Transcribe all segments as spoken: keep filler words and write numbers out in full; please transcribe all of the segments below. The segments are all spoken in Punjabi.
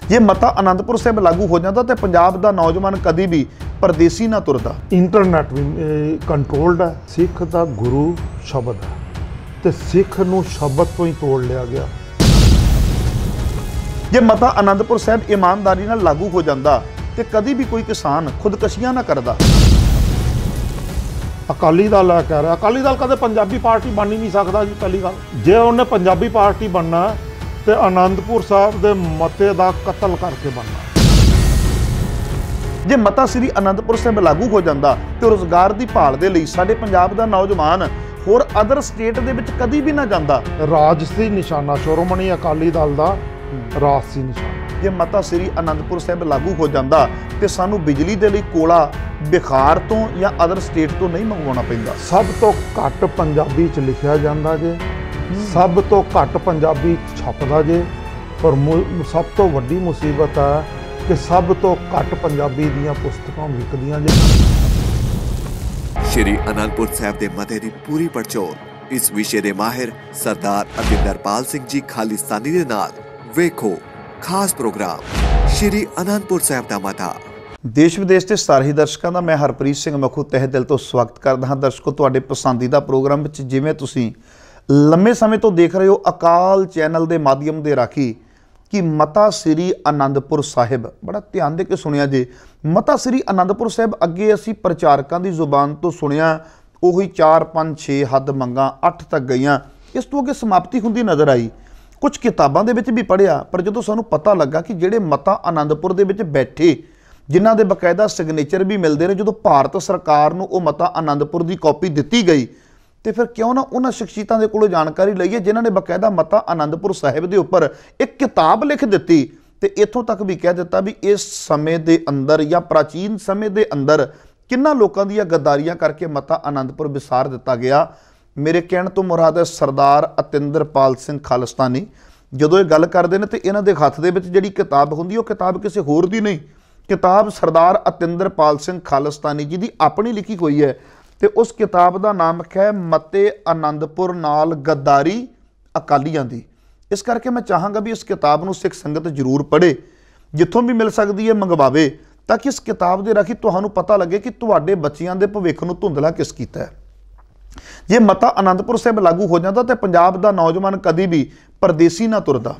ਜੇ ਮਤਾ ਆਨੰਦਪੁਰ ਸਾਹਿਬ लागू हो जाता तो पंजाब का नौजवान कभी भी परदेसी ना तुरदा। इंटरनेट भी कंट्रोल्ड है। सिख का गुरु शब्द है तो सिख नूं शब्द तो ही तोड़ लिया गया। जे मता आनंदपुर साहब ईमानदारी नाल लागू हो जाता तो कभी भी कोई किसान खुदकशियां ना करता। अकाली दल कह रहा अकाली दल कदे पंजाबी पार्टी बन ही नहीं सकता जी। पहली गल जे उन्हें पंजाबी पार्टी बनना तो आनंदपुर साहब के मते का कतल करके बनना। जे मता श्री आनंदपुर साहब लागू हो जाता तो रोजगार की भाल के लिए साडे पंजाब का नौजवान होर अदर स्टेट दे विच कदी भी ना जाता। राजसी निशाना शिरोमणी अकाली दल का राजसी निशाना। जे मता श्री आनंदपुर साहब लागू हो जाता तो सानू बिजली के लिए कोला बिहार तो या अदर स्टेट तो नहीं मंगवाना पैंदा। सब तो घट पंजाबी च लिखिया जाता जे, सब तो घट पंजाबी छपदा जे, पर सब तो वड्डी मुसीबत है कि सब तो घट पंजाबी दीयां पुस्तकां विकदियां जे। श्री आनंदपुर साहब दे मते दी पूरी पड़चोल इस विषय दे माहिर सरदार अतिंदरपाल सिंह जी खालिस्तानी दे नाल वेखो खास प्रोग्राम श्री आनंदपुर साहब दा मता। देश विदेश के सारे दर्शकों का मैं हरप्रीत सिंह मखू तहे दिल तो स्वागत करता हाँ। दर्शकों तुहाडे पसंदीदा प्रोग्राम विच जिवें तुसीं लंबे समय तो देख रहे हो अकाल चैनल के माध्यम दे राखी कि मता श्री आनंदपुर साहिब बड़ा ध्यान दे के सुनिया जे। मता श्री आनंदपुर साहिब अगे असी प्रचारकों की जुबान तो सुनिया उही चार पाँच छे हद मंगा अठ तक गईयां। इस तो अगे समाप्ति हुंदी नज़र आई। कुछ किताबां दे विच भी पढ़िया पर जदों सानूं पता लगा कि जिहड़े मता आनंदपुर दे विच बैठे जिन्हां दे बकायदा सिग्नेचर भी मिलते रहे, जदों भारत सरकार नूं वो मता आनंदपुर की कॉपी दिती गई तो फिर क्यों ना उन्होंने शख्सियतां दे कोलों जानकारी लईए जिन्हां ने बकायदा मता आनंदपुर साहिब के उपर एक किताब लिख दी तो इत्थों तक भी कह दिता भी इस समय के अंदर या प्राचीन समय के अंदर किन्ना लोगों दी गद्दारियां करके मता आनंदपुर विसार दिता गया। मेरे कहण तो मुराद है सरदार अतिंदरपाल सिंह खालिस्तानी जदों ये गल करते हैं तो इन्हां दे हत्थ दे विच जिहड़ी किताब हुंदी वो किताब किसी होर दी नहीं, किताब सरदार अतिंदरपाल सिंह खालिस्तानी जी की अपनी लिखी हुई है। तो उस किताब का नाम है मते आनंदपुर नाल गद्दारी अकालियां दी। इस करके मैं चाहांगा भी इस किताब नूं सिख संगत जरूर पढ़े, जिथों भी मिल सकती है मंगवावे, ताकि इस किताब के राखी तुहानूं पता लगे कि तुहाडे बच्चियां दे भविख नूं धुंधला किस कीता है। जे मता आनंदपुर साहब लागू हो जाता तो पंजाब का नौजवान कभी भी परदेसी ना तुरदा।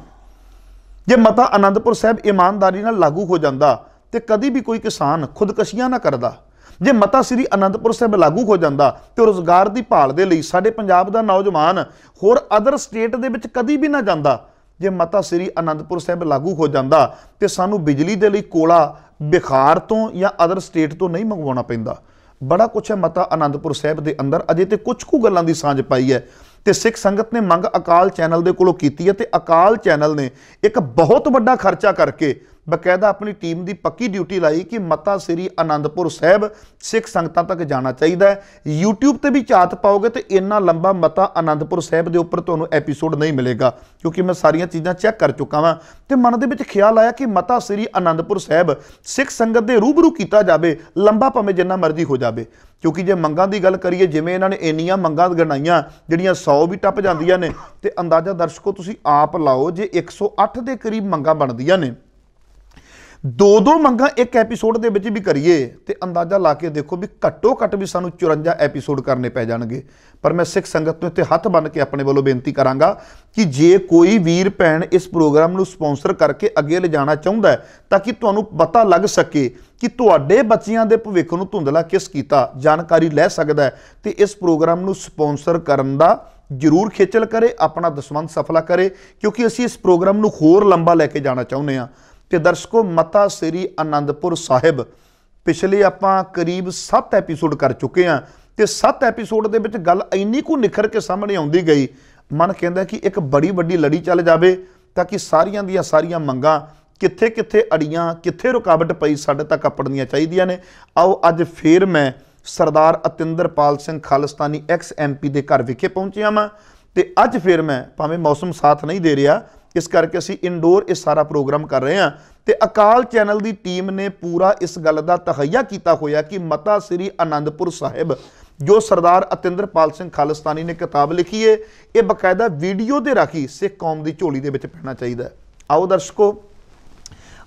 जे मता आनंदपुर साहब ईमानदारी नाल लागू हो जाता तो कभी भी कोई किसान खुदकशियां ना करता। जे मता श्री आनंदपुर साहब लागू हो जाता तो रोजगार की भाल के लिए साडे पंजाब का नौजवान होर अदर स्टेट दे विच कदी भी ना जाता। जे मता श्री आनंदपुर साहब लागू हो जाता तो सानू बिजली के लिए कोला बिहार तो या अदर स्टेट तो नहीं मंगवाना पैंदा। बड़ा कुछ है मता आनंदपुर साहब के अंदर, अजे तो कुछ कु गल्लां दी सांझ पाई है तो सिख संगत ने मंग अकाल चैनल के कोलों कीती है। तो अकाल चैनल ने एक बहुत बड़ा खर्चा करके बकायदा अपनी टीम की पक्की ड्यूटी लाई कि मता श्री आनंदपुर साहब सिख संगतां तक जाना चाहिए है। यूट्यूब पर भी झात पाओगे तो इन्ना लंबा मता आनंदपुर साहब के उपर तुहानूं एपीसोड नहीं मिलेगा, क्योंकि मैं सारिया चीज़ां चैक कर चुका वा। तो मन दे विच ख्याल आया कि मता श्री आनंदपुर साहब सिख संगत के रूबरू किया जाए, लंबा भावें जिन्ना मर्जी हो जाए। क्योंकि जे मंगां की गल करिए जिवें इन्हां ने इन्नियां मंगां गिनाईयां जिहड़ियां सौ भी टप जांदियां ने, तो अंदाजा दर्शकों तुसीं आप लाओ जे एक सौ अठ के करीब मंगां बनदियां ने। दो दो मंगां एक एपीसोड दे विच भी करिए तो अंदाजा ला के देखो भी घट्टो घट्ट भी सानूं चौरंजा एपीसोड करने पै जाणगे। पर मैं सिख संगत नूं इत्थे हत्थ बन के अपने वालों बेनती करांगा कि जे कोई वीर भैन इस प्रोग्राम नूं स्पॉन्सर करके अगे ले जाना चाहुंदा है ताकि तुहानूं पता लग सके कि तुहाडे बच्चियां दे भविख नूं धुंधला किस कीता जानकारी लै सकदा है, तो इस प्रोग्राम नूं स्पॉन्सर करन दा जरूर खेचल करे, अपना दसवंध सफला करे, क्योंकि असीं इस प्रोग्राम नूं होर लंबा लैके जाना चाहुंदे हां। तो दर्शकों मता श्री आनंदपुर साहिब पिछले आपां करीब सत्त एपीसोड कर चुके हैं तो सत्त एपीसोड दे विच गल इन्नी को निखर के सामने आउंदी गई, मन कहता कि एक बड़ी वड्डी लड़ी चल जाए ताकि सारियां दियां सारियां मंगां कित्थे कित्थे अड़ियां कित्थे रुकावट पई साडे तक अपड़नियां चाहीदियां ने। आओ अज फिर मैं Sardar Atinderpal Singh Khalistani ex M P के घर विखे पहुंचिया वां तो अज फिर मैं भावें मौसम साथ नहीं दे रहा इस करके असी इनडोर ये सारा प्रोग्राम कर रहे हैं। तो अकाल चैनल की टीम ने पूरा इस गल का तहैया किया होया कि मता श्री आनंदपुर साहिब जो सरदार अतिंदरपाल सिंह खालिस्तानी ने किताब लिखी है ये बकायदा वीडियो दे राखी सिख कौम की झोली दे विच पैना चाहिए। आओ दर्शकों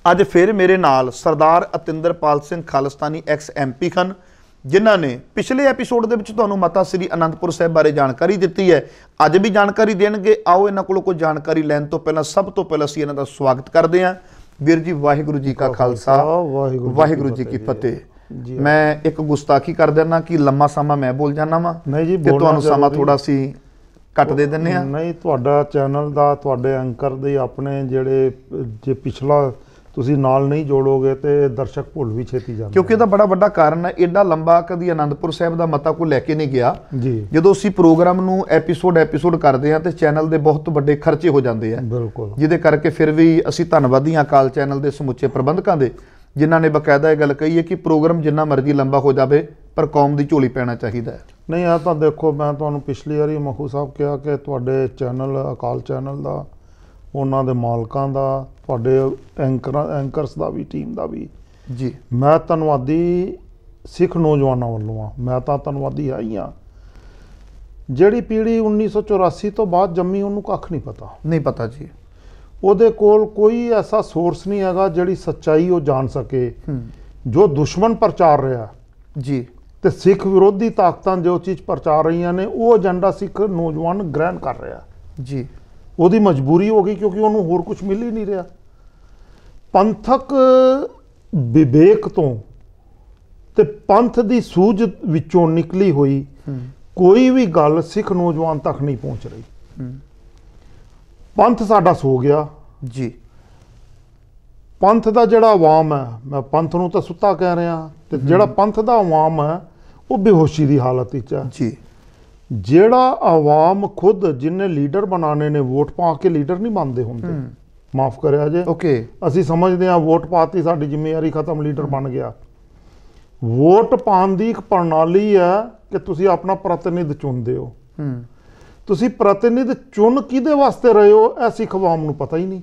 ਅੱਜ ਫਿਰ ਮੇਰੇ ਨਾਲ ਸਰਦਾਰ ਅਤਿੰਦਰਪਾਲ ਸਿੰਘ ਖਾਲਿਸਤਾਨੀ ਐਕਸ ਐਮਪੀ ਹਨ, ਜਿਨ੍ਹਾਂ ਨੇ ਪਿਛਲੇ ਐਪੀਸੋਡ ਦੇ ਵਿੱਚ ਤੁਹਾਨੂੰ ਮਾਤਾ ਸ੍ਰੀ ਅਨੰਦਪੁਰ ਸਾਹਿਬ ਬਾਰੇ ਜਾਣਕਾਰੀ ਦਿੱਤੀ ਹੈ। ਅੱਜ ਵੀ ਜਾਣਕਾਰੀ ਦੇਣਗੇ। ਆਓ ਇਹਨਾਂ ਕੋਲੋਂ ਕੋਈ ਜਾਣਕਾਰੀ ਲੈਣ ਤੋਂ ਪਹਿਲਾਂ ਸਭ ਤੋਂ ਪਹਿਲਾਂ ਅਸੀਂ ਇਹਨਾਂ ਦਾ ਸਵਾਗਤ ਕਰਦੇ ਹਾਂ। ਵੀਰ ਜੀ, ਵਾਹਿਗੁਰੂ ਜੀ ਕਾ ਖਾਲਸਾ, ਵਾਹਿਗੁਰੂ ਜੀ ਕੀ ਫਤਿਹ। ਮੈਂ ਇੱਕ ਗੁਸਤਾਖੀ ਕਰ ਦਿੰਦਾ ਕਿ ਲੰਮਾ ਸਮਾਂ ਮੈਂ ਬੋਲ ਜਾਣਾ ਵਾ, ਨਹੀਂ ਜੀ, ਤੇ ਤੁਹਾਨੂੰ ਸਮਾਂ ਥੋੜਾ ਸੀ ਕੱਟ ਦੇ ਦਿੰਦੇ ਆ। ਨਹੀਂ, ਤੁਹਾਡਾ ਚੈਨਲ ਦਾ, ਤੁਹਾਡੇ ਐਂਕਰ ਦੇ ਆਪਣੇ ਜਿਹੜੇ ਜੇ ਪਿਛਲਾ ਤੁਸੀਂ ਨਾਲ ਨਹੀਂ ਜੋੜੋਗੇ ਤੇ ਦਰਸ਼ਕ ਭੁੱਲ ਵੀ ਛੇਤੀ ਜਾਂਦੇ, ਕਿਉਂਕਿ ਇਹਦਾ ਬੜਾ ਵੱਡਾ ਕਾਰਨ ਹੈ। ਐਡਾ ਲੰਬਾ ਕਦੀ ਅਨੰਦਪੁਰ ਸਾਹਿਬ ਦਾ ਮਤਾ ਕੋਈ ਲੈ ਕੇ ਨਹੀਂ ਗਿਆ ਜੀ। ਜਦੋਂ ਅਸੀਂ ਪ੍ਰੋਗਰਾਮ ਨੂੰ ਐਪੀਸੋਡ ਐਪੀਸੋਡ ਕਰਦੇ ਹਾਂ ਤੇ ਚੈਨਲ ਦੇ ਬਹੁਤ ਵੱਡੇ ਖਰਚੇ ਹੋ ਜਾਂਦੇ ਆ, ਬਿਲਕੁਲ, ਜਿਹਦੇ ਕਰਕੇ ਫਿਰ ਵੀ ਅਸੀਂ ਧੰਨਵਾਦੀ ਹਾਂ ਅਕਾਲ ਚੈਨਲ ਦੇ ਸਮੁੱਚੇ ਪ੍ਰਬੰਧਕਾਂ ਦੇ, ਜਿਨ੍ਹਾਂ ਨੇ ਬਕਾਇਦਾ ਇਹ ਗੱਲ ਕਹੀ ਹੈ ਕਿ ਪ੍ਰੋਗਰਾਮ ਜਿੰਨਾ ਮਰਜ਼ੀ ਲੰਬਾ ਹੋ ਜਾਵੇ ਪਰ ਕੌਮ ਦੀ ਝੋਲੀ ਪੈਣਾ ਚਾਹੀਦਾ ਹੈ। ਨਹੀਂ, ਆ ਤਾਂ ਦੇਖੋ, ਮੈਂ ਤੁਹਾਨੂੰ ਪਿਛਲੀ ਵਾਰੀ ਮਖੂ ਸਾਹਿਬ ਕਿਹਾ ਕਿ ਤੁਹਾਡੇ ਚੈਨਲ, ਅਕਾਲ ਚੈਨਲ ਦਾ, ਉਹਨਾਂ ਦੇ ਮਾਲਕਾਂ ਦਾ, ਤੁਹਾਡੇ ਐਂਕਰਾਂ ਐਂਕਰਸ ਦਾ ਵੀ, ਟੀਮ ਦਾ ਵੀ ਜੀ, ਮੈਂ ਧੰਨਵਾਦੀ ਸਿੱਖ ਨੌਜਵਾਨਾਂ ਵੱਲੋਂ ਆ। ਮੈਂ ਤਾਂ ਧੰਨਵਾਦੀ ਆ ਹੀ ਆ। ਜਿਹੜੀ ਪੀੜ੍ਹੀ ਉੱਨੀ ਸੌ ਚੁਰਾਸੀ ਤੋਂ ਬਾਅਦ ਜੰਮੀ, ਉਹਨੂੰ ਕੱਖ ਨਹੀਂ ਪਤਾ ਨਹੀਂ ਪਤਾ ਜੀ। ਉਹਦੇ ਕੋਲ ਕੋਈ ਐਸਾ ਸੋਰਸ ਨਹੀਂ ਹੈਗਾ ਜਿਹੜੀ ਸੱਚਾਈ ਉਹ ਜਾਣ ਸਕੇ। ਜੋ ਦੁਸ਼ਮਣ ਪ੍ਰਚਾਰ ਰਿਹਾ ਜੀ ਤੇ ਸਿੱਖ ਵਿਰੋਧੀ ਤਾਕਤਾਂ ਜੋ ਚੀਜ਼ ਪ੍ਰਚਾਰ ਰਹੀਆਂ ਨੇ, ਉਹ ਏਜੰਡਾ ਸਿੱਖ ਨੌਜਵਾਨ ਗ੍ਰਹਿਣ ਕਰ ਰਿਹਾ ਜੀ। ਉਹਦੀ ਮਜਬੂਰੀ ਹੋ ਗਈ, ਕਿਉਂਕਿ ਉਹਨੂੰ ਹੋਰ ਕੁਝ ਮਿਲ ਹੀ ਨਹੀਂ ਰਿਹਾ। ਪੰਥਕ ਵਿਵੇਕ ਤੋਂ ਤੇ ਪੰਥ ਦੀ ਸੂਝ ਵਿੱਚੋਂ ਨਿਕਲੀ ਹੋਈ ਕੋਈ ਵੀ ਗੱਲ ਸਿੱਖ ਨੌਜਵਾਨ ਤੱਕ ਨਹੀਂ ਪਹੁੰਚ ਰਹੀ। ਪੰਥ ਸਾਡਾ ਸੋ ਗਿਆ ਜੀ। ਪੰਥ ਦਾ ਜਿਹੜਾ ਆਵਾਮ ਹੈ, ਮੈਂ ਪੰਥ ਨੂੰ ਤਾਂ ਸੁੱਤਾ ਕਹਿ ਰਿਹਾ, ਤੇ ਜਿਹੜਾ ਪੰਥ ਦਾ ਆਵਾਮ ਹੈ ਉਹ ਬੇਹੋਸ਼ੀ ਦੀ ਹਾਲਤ ਵਿੱਚ ਹੈ ਜੀ। ਜਿਹੜਾ ਆਵਾਮ ਖੁਦ ਜਿੰਨੇ ਲੀਡਰ ਬਣਾਣੇ ਨੇ, ਵੋਟ ਪਾ ਕੇ ਲੀਡਰ ਨਹੀਂ ਬਣਦੇ ਹੁੰਦੇ, ਮਾਫ ਕਰਿਆ ਜੇ। ਓਕੇ, ਅਸੀਂ ਸਮਝਦੇ ਹਾਂ ਵੋਟ ਪਾਤੀ, ਸਾਡੀ ਜ਼ਿੰਮੇਵਾਰੀ ਖਤਮ, ਲੀਡਰ ਬਣ ਗਿਆ। ਵੋਟ ਪਾਉਣ ਦੀ ਇੱਕ ਪ੍ਰਣਾਲੀ ਹੈ ਕਿ ਤੁਸੀਂ ਆਪਣਾ ਪ੍ਰਤੀਨਿਧ ਚੁਣਦੇ ਹੋ। ਤੁਸੀਂ ਪ੍ਰਤੀਨਿਧ ਚੁਣ ਕਿਹਦੇ ਵਾਸਤੇ ਰਹੇ ਹੋ, ਇਹ ਸਿੱਖ ਆਵਾਮ ਨੂੰ ਪਤਾ ਹੀ ਨਹੀਂ।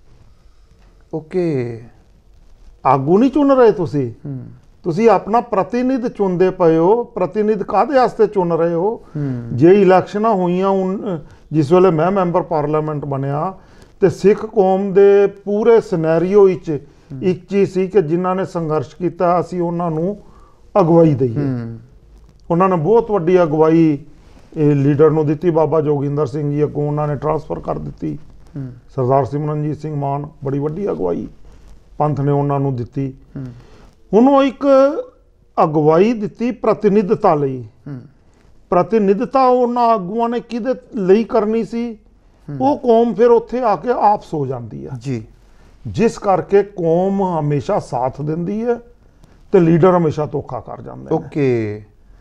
ਓਕੇ, ਆਗੂ ਨਹੀਂ ਚੁਣ ਰਹੇ ਤੁਸੀਂ, ਤੁਸੀਂ ਆਪਣਾ ਪ੍ਰਤੀਨਿਧ ਚੁਣਦੇ ਪਏ ਹੋ। ਪ੍ਰਤੀਨਿਧ ਕਾਹਦੇ ਵਾਸਤੇ ਚੁਣ ਰਹੇ ਹੋ? ਜੇ ਇਲੈਕਸ਼ਨਾਂ ਹੋਈਆਂ, ਜਿਸ ਵੇਲੇ ਮੈਂ ਮੈਂਬਰ ਪਾਰਲੀਮੈਂਟ ਬਣਿਆ ਤੇ ਸਿੱਖ ਕੌਮ ਦੇ ਪੂਰੇ ਸਿਨੈਰੀਓ ਵਿੱਚ ਇੱਕ ਚੀਜ਼ ਸੀ ਕਿ ਜਿਨ੍ਹਾਂ ਨੇ ਸੰਘਰਸ਼ ਕੀਤਾ, ਅਸੀਂ ਉਹਨਾਂ ਨੂੰ ਅਗਵਾਈ ਦਈਏ। ਉਹਨਾਂ ਨੇ ਬਹੁਤ ਵੱਡੀ ਅਗਵਾਈ ਲੀਡਰ ਨੂੰ ਦਿੱਤੀ। ਬਾਬਾ ਜੋਗਿੰਦਰ ਸਿੰਘ ਜੀ ਅੱਗੋਂ ਉਹਨਾਂ ਨੇ ਟਰਾਂਸਫਰ ਕਰ ਦਿੱਤੀ। ਸਰਦਾਰ ਸਿਮਰਨਜੀਤ ਸਿੰਘ ਮਾਨ, ਬੜੀ ਵੱਡੀ ਅਗਵਾਈ ਪੰਥ ਨੇ ਉਹਨਾਂ ਨੂੰ ਦਿੱਤੀ। ਹੁਣ ਉਹ ਇੱਕ ਅਗਵਾਈ ਦਿੱਤੀ ਪ੍ਰਤੀਨਿਧਤਾ ਲਈ। ਪ੍ਰਤੀਨਿਧਤਾ ਉਹਨਾਂ ਆਗੂਆਂ ਨੇ ਕਿਹਦੇ ਲਈ ਕਰਨੀ ਸੀ? ਉਹ ਕੌਮ ਫਿਰ ਉੱਥੇ ਆ ਕੇ ਆਪ ਸੋ ਜਾਂਦੀ ਹੈ ਜੀ, ਜਿਸ ਕਰਕੇ ਕੌਮ ਹਮੇਸ਼ਾ ਸਾਥ ਦਿੰਦੀ ਹੈ ਤੇ ਲੀਡਰ ਹਮੇਸ਼ਾ ਧੋਖਾ ਕਰ ਜਾਂਦੇ ਨੇ। ਓਕੇ,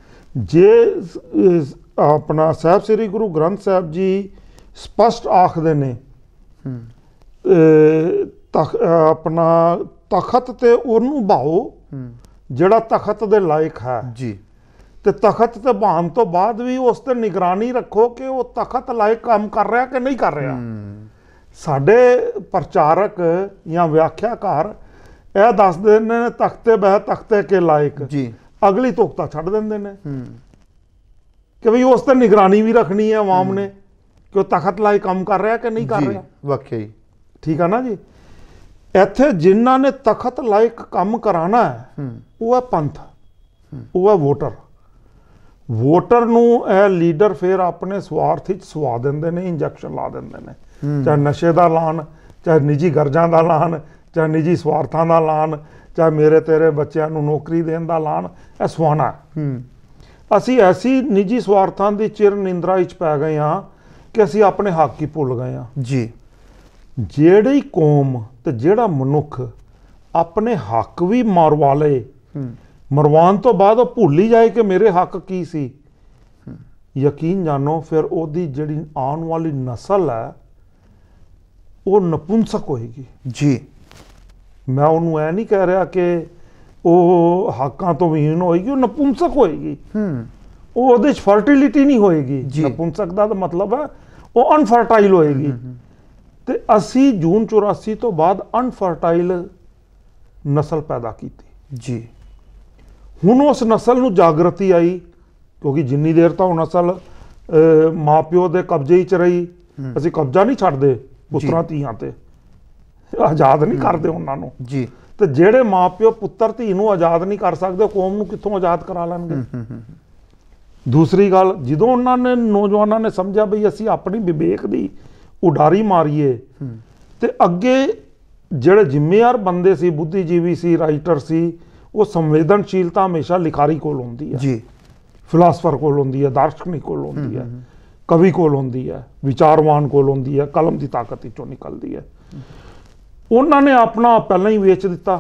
ਜੇ ਆਪਣਾ ਸਾਹਿਬ ਸ੍ਰੀ ਗੁਰੂ ਗ੍ਰੰਥ ਸਾਹਿਬ ਜੀ ਸਪਸ਼ਟ ਆਖਦੇ ਨੇ, ਤਖ ਆਪਣਾ ਤਖਤ ਤੇ ਉਹਨੂੰ ਭਾਓ ਜਿਹੜਾ ਤਖਤ ਦੇ ਲਾਇਕ ਹੈ ਜੀ, ਤੇ ਤਖਤ ਤੇ ਬਹਾਨ ਤੋਂ ਬਾਅਦ ਵੀ ਉਸ ਤੇ ਨਿਗਰਾਨੀ ਰੱਖੋ ਕਿ ਉਹ ਤਖਤ ਲਾਇਕ ਕੰਮ ਕਰ ਰਿਹਾ ਕਿ ਨਹੀਂ ਕਰ ਰਿਹਾ। ਸਾਡੇ ਪ੍ਰਚਾਰਕ ਜਾਂ ਵਿਆਖਿਆਕਾਰ ਇਹ ਦੱਸਦੇ ਨੇ ਤਖਤੇ ਬਹਿ ਤਖਤੇ ਕੇ ਲਾਇਕ ਜੀ, ਅਗਲੀ ਤੁਕਤਾ ਛੱਡ ਦਿੰਦੇ ਨੇ ਕਿ ਵੀ ਉਸ ਤੇ ਨਿਗਰਾਨੀ ਵੀ ਰੱਖਣੀ ਹੈ ਆਵਾਮ ਨੇ ਕਿ ਉਹ ਤਖਤ ਲਾਇਕ ਕੰਮ ਕਰ ਰਿਹਾ ਕਿ ਨਹੀਂ ਕਰ ਰਿਹਾ। ਵਾਕਈ ਠੀਕ ਆ ਨਾ ਜੀ। ਇੱਥੇ ਜਿਨ੍ਹਾਂ ਨੇ ਤਖਤ ਲਾਇਕ ਕੰਮ ਕਰਾਣਾ ਹੈ ਉਹ ਹੈ ਪੰਥ, ਉਹ ਹੈ ਵੋਟਰ। ਵੋਟਰ ਨੂੰ ਇਹ ਲੀਡਰ ਫਿਰ ਆਪਣੇ ਸਵਾਰਥ ਵਿੱਚ ਸਵਾ ਦਿੰਦੇ ਨੇ, ਇੰਜੈਕਸ਼ਨ ਲਾ ਦਿੰਦੇ ਨੇ। ਚਾਹੇ ਨਸ਼ੇ ਦਾ ਲਾਣ, ਚਾਹੇ ਨਿੱਜੀ ਗਰਜਾਂ ਦਾ ਲਾਣ, ਚਾਹੇ ਨਿੱਜੀ ਸਵਾਰਥਾਂ ਦਾ ਲਾਣ, ਚਾਹੇ ਮੇਰੇ ਤੇਰੇ ਬੱਚਿਆਂ ਨੂੰ ਨੌਕਰੀ ਦੇਣ ਦਾ ਲਾਣ, ਇਹ ਸਵਾਣਾ। ਅਸੀਂ ਐਸੀ ਨਿੱਜੀ ਸਵਾਰਥਾਂ ਦੀ ਚਿਰ ਨਿੰਦਰਾ ਵਿੱਚ ਪੈ ਗਏ ਹਾਂ ਕਿ ਅਸੀਂ ਆਪਣੇ ਹੱਕ ਹੀ ਭੁੱਲ ਗਏ ਹਾਂ ਜੀ। ਜਿਹੜੀ ਕੌਮ ਤੇ ਜਿਹੜਾ ਮਨੁੱਖ ਆਪਣੇ ਹੱਕ ਵੀ ਮਰਵਾ ਲਏ, ਮਰਵਾਉਣ ਤੋਂ ਬਾਅਦ ਉਹ ਭੁੱਲ ਹੀ ਜਾਏ ਕਿ ਮੇਰੇ ਹੱਕ ਕੀ ਸੀ, ਯਕੀਨ ਜਾਣੋ ਫਿਰ ਉਹਦੀ ਜਿਹੜੀ ਆਉਣ ਵਾਲੀ ਨਸਲ ਹੈ ਉਹ ਨਪੁੰਸਕ ਹੋਏਗੀ ਜੀ। ਮੈਂ ਉਹਨੂੰ ਇਹ ਨਹੀਂ ਕਹਿ ਰਿਹਾ ਕਿ ਉਹ ਹੱਕਾਂ ਤੋਂ ਵਿਹੀਨ ਹੋਏਗੀ, ਉਹ ਨਪੁੰਸਕ ਹੋਏਗੀ। ਉਹ ਉਹਦੇ 'ਚ ਫਰਟੀਲਿਟੀ ਨਹੀਂ ਹੋਏਗੀ। ਨਪੁੰਸਕ ਦਾ ਮਤਲਬ ਹੈ ਉਹ ਅਨਫਰਟਾਈਲ ਹੋਏਗੀ। ਤੇ ਅਸੀਂ ਜੂਨ ਚੁਰਾਸੀ ਤੋਂ ਬਾਅਦ ਅਨਫਰਟਾਈਲ ਨਸਲ ਪੈਦਾ ਕੀਤੀ ਜੀ। ਹੁਣ ਉਸ ਨਸਲ ਨੂੰ ਜਾਗਰਤੀ ਆਈ, ਕਿਉਂਕਿ ਜਿੰਨੀ ਦੇਰ ਤਾਂ ਉਹ ਨਸਲ ਮਾਂ ਪਿਓ ਦੇ ਕਬਜ਼ੇ 'ਚ ਰਹੀ, ਅਸੀਂ ਕਬਜ਼ਾ ਨਹੀਂ ਛੱਡਦੇ ਪੁੱਤਰਾਂ ਧੀਆਂ ਤੇ, ਆਜ਼ਾਦ ਨਹੀਂ ਕਰਦੇ ਉਹਨਾਂ ਨੂੰ ਜੀ। ਤੇ ਜਿਹੜੇ ਮਾਪਿਓ ਪੁੱਤਰ ਧੀ ਨੂੰ ਆਜ਼ਾਦ ਨਹੀਂ ਕਰ ਸਕਦੇ, ਕੌਮ ਨੂੰ ਕਿੱਥੋਂ ਆਜ਼ਾਦ ਕਰਾ ਲੈਣਗੇ। ਦੂਸਰੀ ਗੱਲ, ਜਦੋਂ ਉਹਨਾਂ ਨੇ ਨੌਜਵਾਨਾਂ ਨੇ ਸਮਝਿਆ ਬਈ ਅਸੀਂ ਆਪਣੀ ਵਿਵੇਕ ਦੀ ਉਡਾਰੀ ਮਾਰੀਏ, ਤੇ ਅੱਗੇ ਜਿਹੜੇ ਜ਼ਿੰਮੇਵਾਰ ਬੰਦੇ ਸੀ, ਬੁੱਧੀਜੀਵੀ ਸੀ, ਰਾਈਟਰ ਸੀ, ਉਹ ਸੰਵੇਦਨਸ਼ੀਲਤਾ ਹਮੇਸ਼ਾ ਲਿਖਾਰੀ ਕੋਲ ਹੁੰਦੀ ਹੈ ਜੀ, ਫਿਲਾਸਫਰ ਕੋਲ ਹੁੰਦੀ ਹੈ, ਦਾਰਸ਼ਨਿਕ ਕੋਲ ਹੁੰਦੀ ਹੈ, ਕਵੀ ਕੋਲ ਹੁੰਦੀ ਹੈ, ਵਿਚਾਰਵਾਨ ਕੋਲ ਹੁੰਦੀ ਹੈ, ਕਲਮ ਦੀ ਤਾਕਤ ਵਿੱਚੋਂ ਨਿਕਲਦੀ ਹੈ। ਉਹਨਾਂ ਨੇ ਆਪਣਾ ਪਹਿਲਾਂ ਹੀ ਵੇਚ ਦਿੱਤਾ।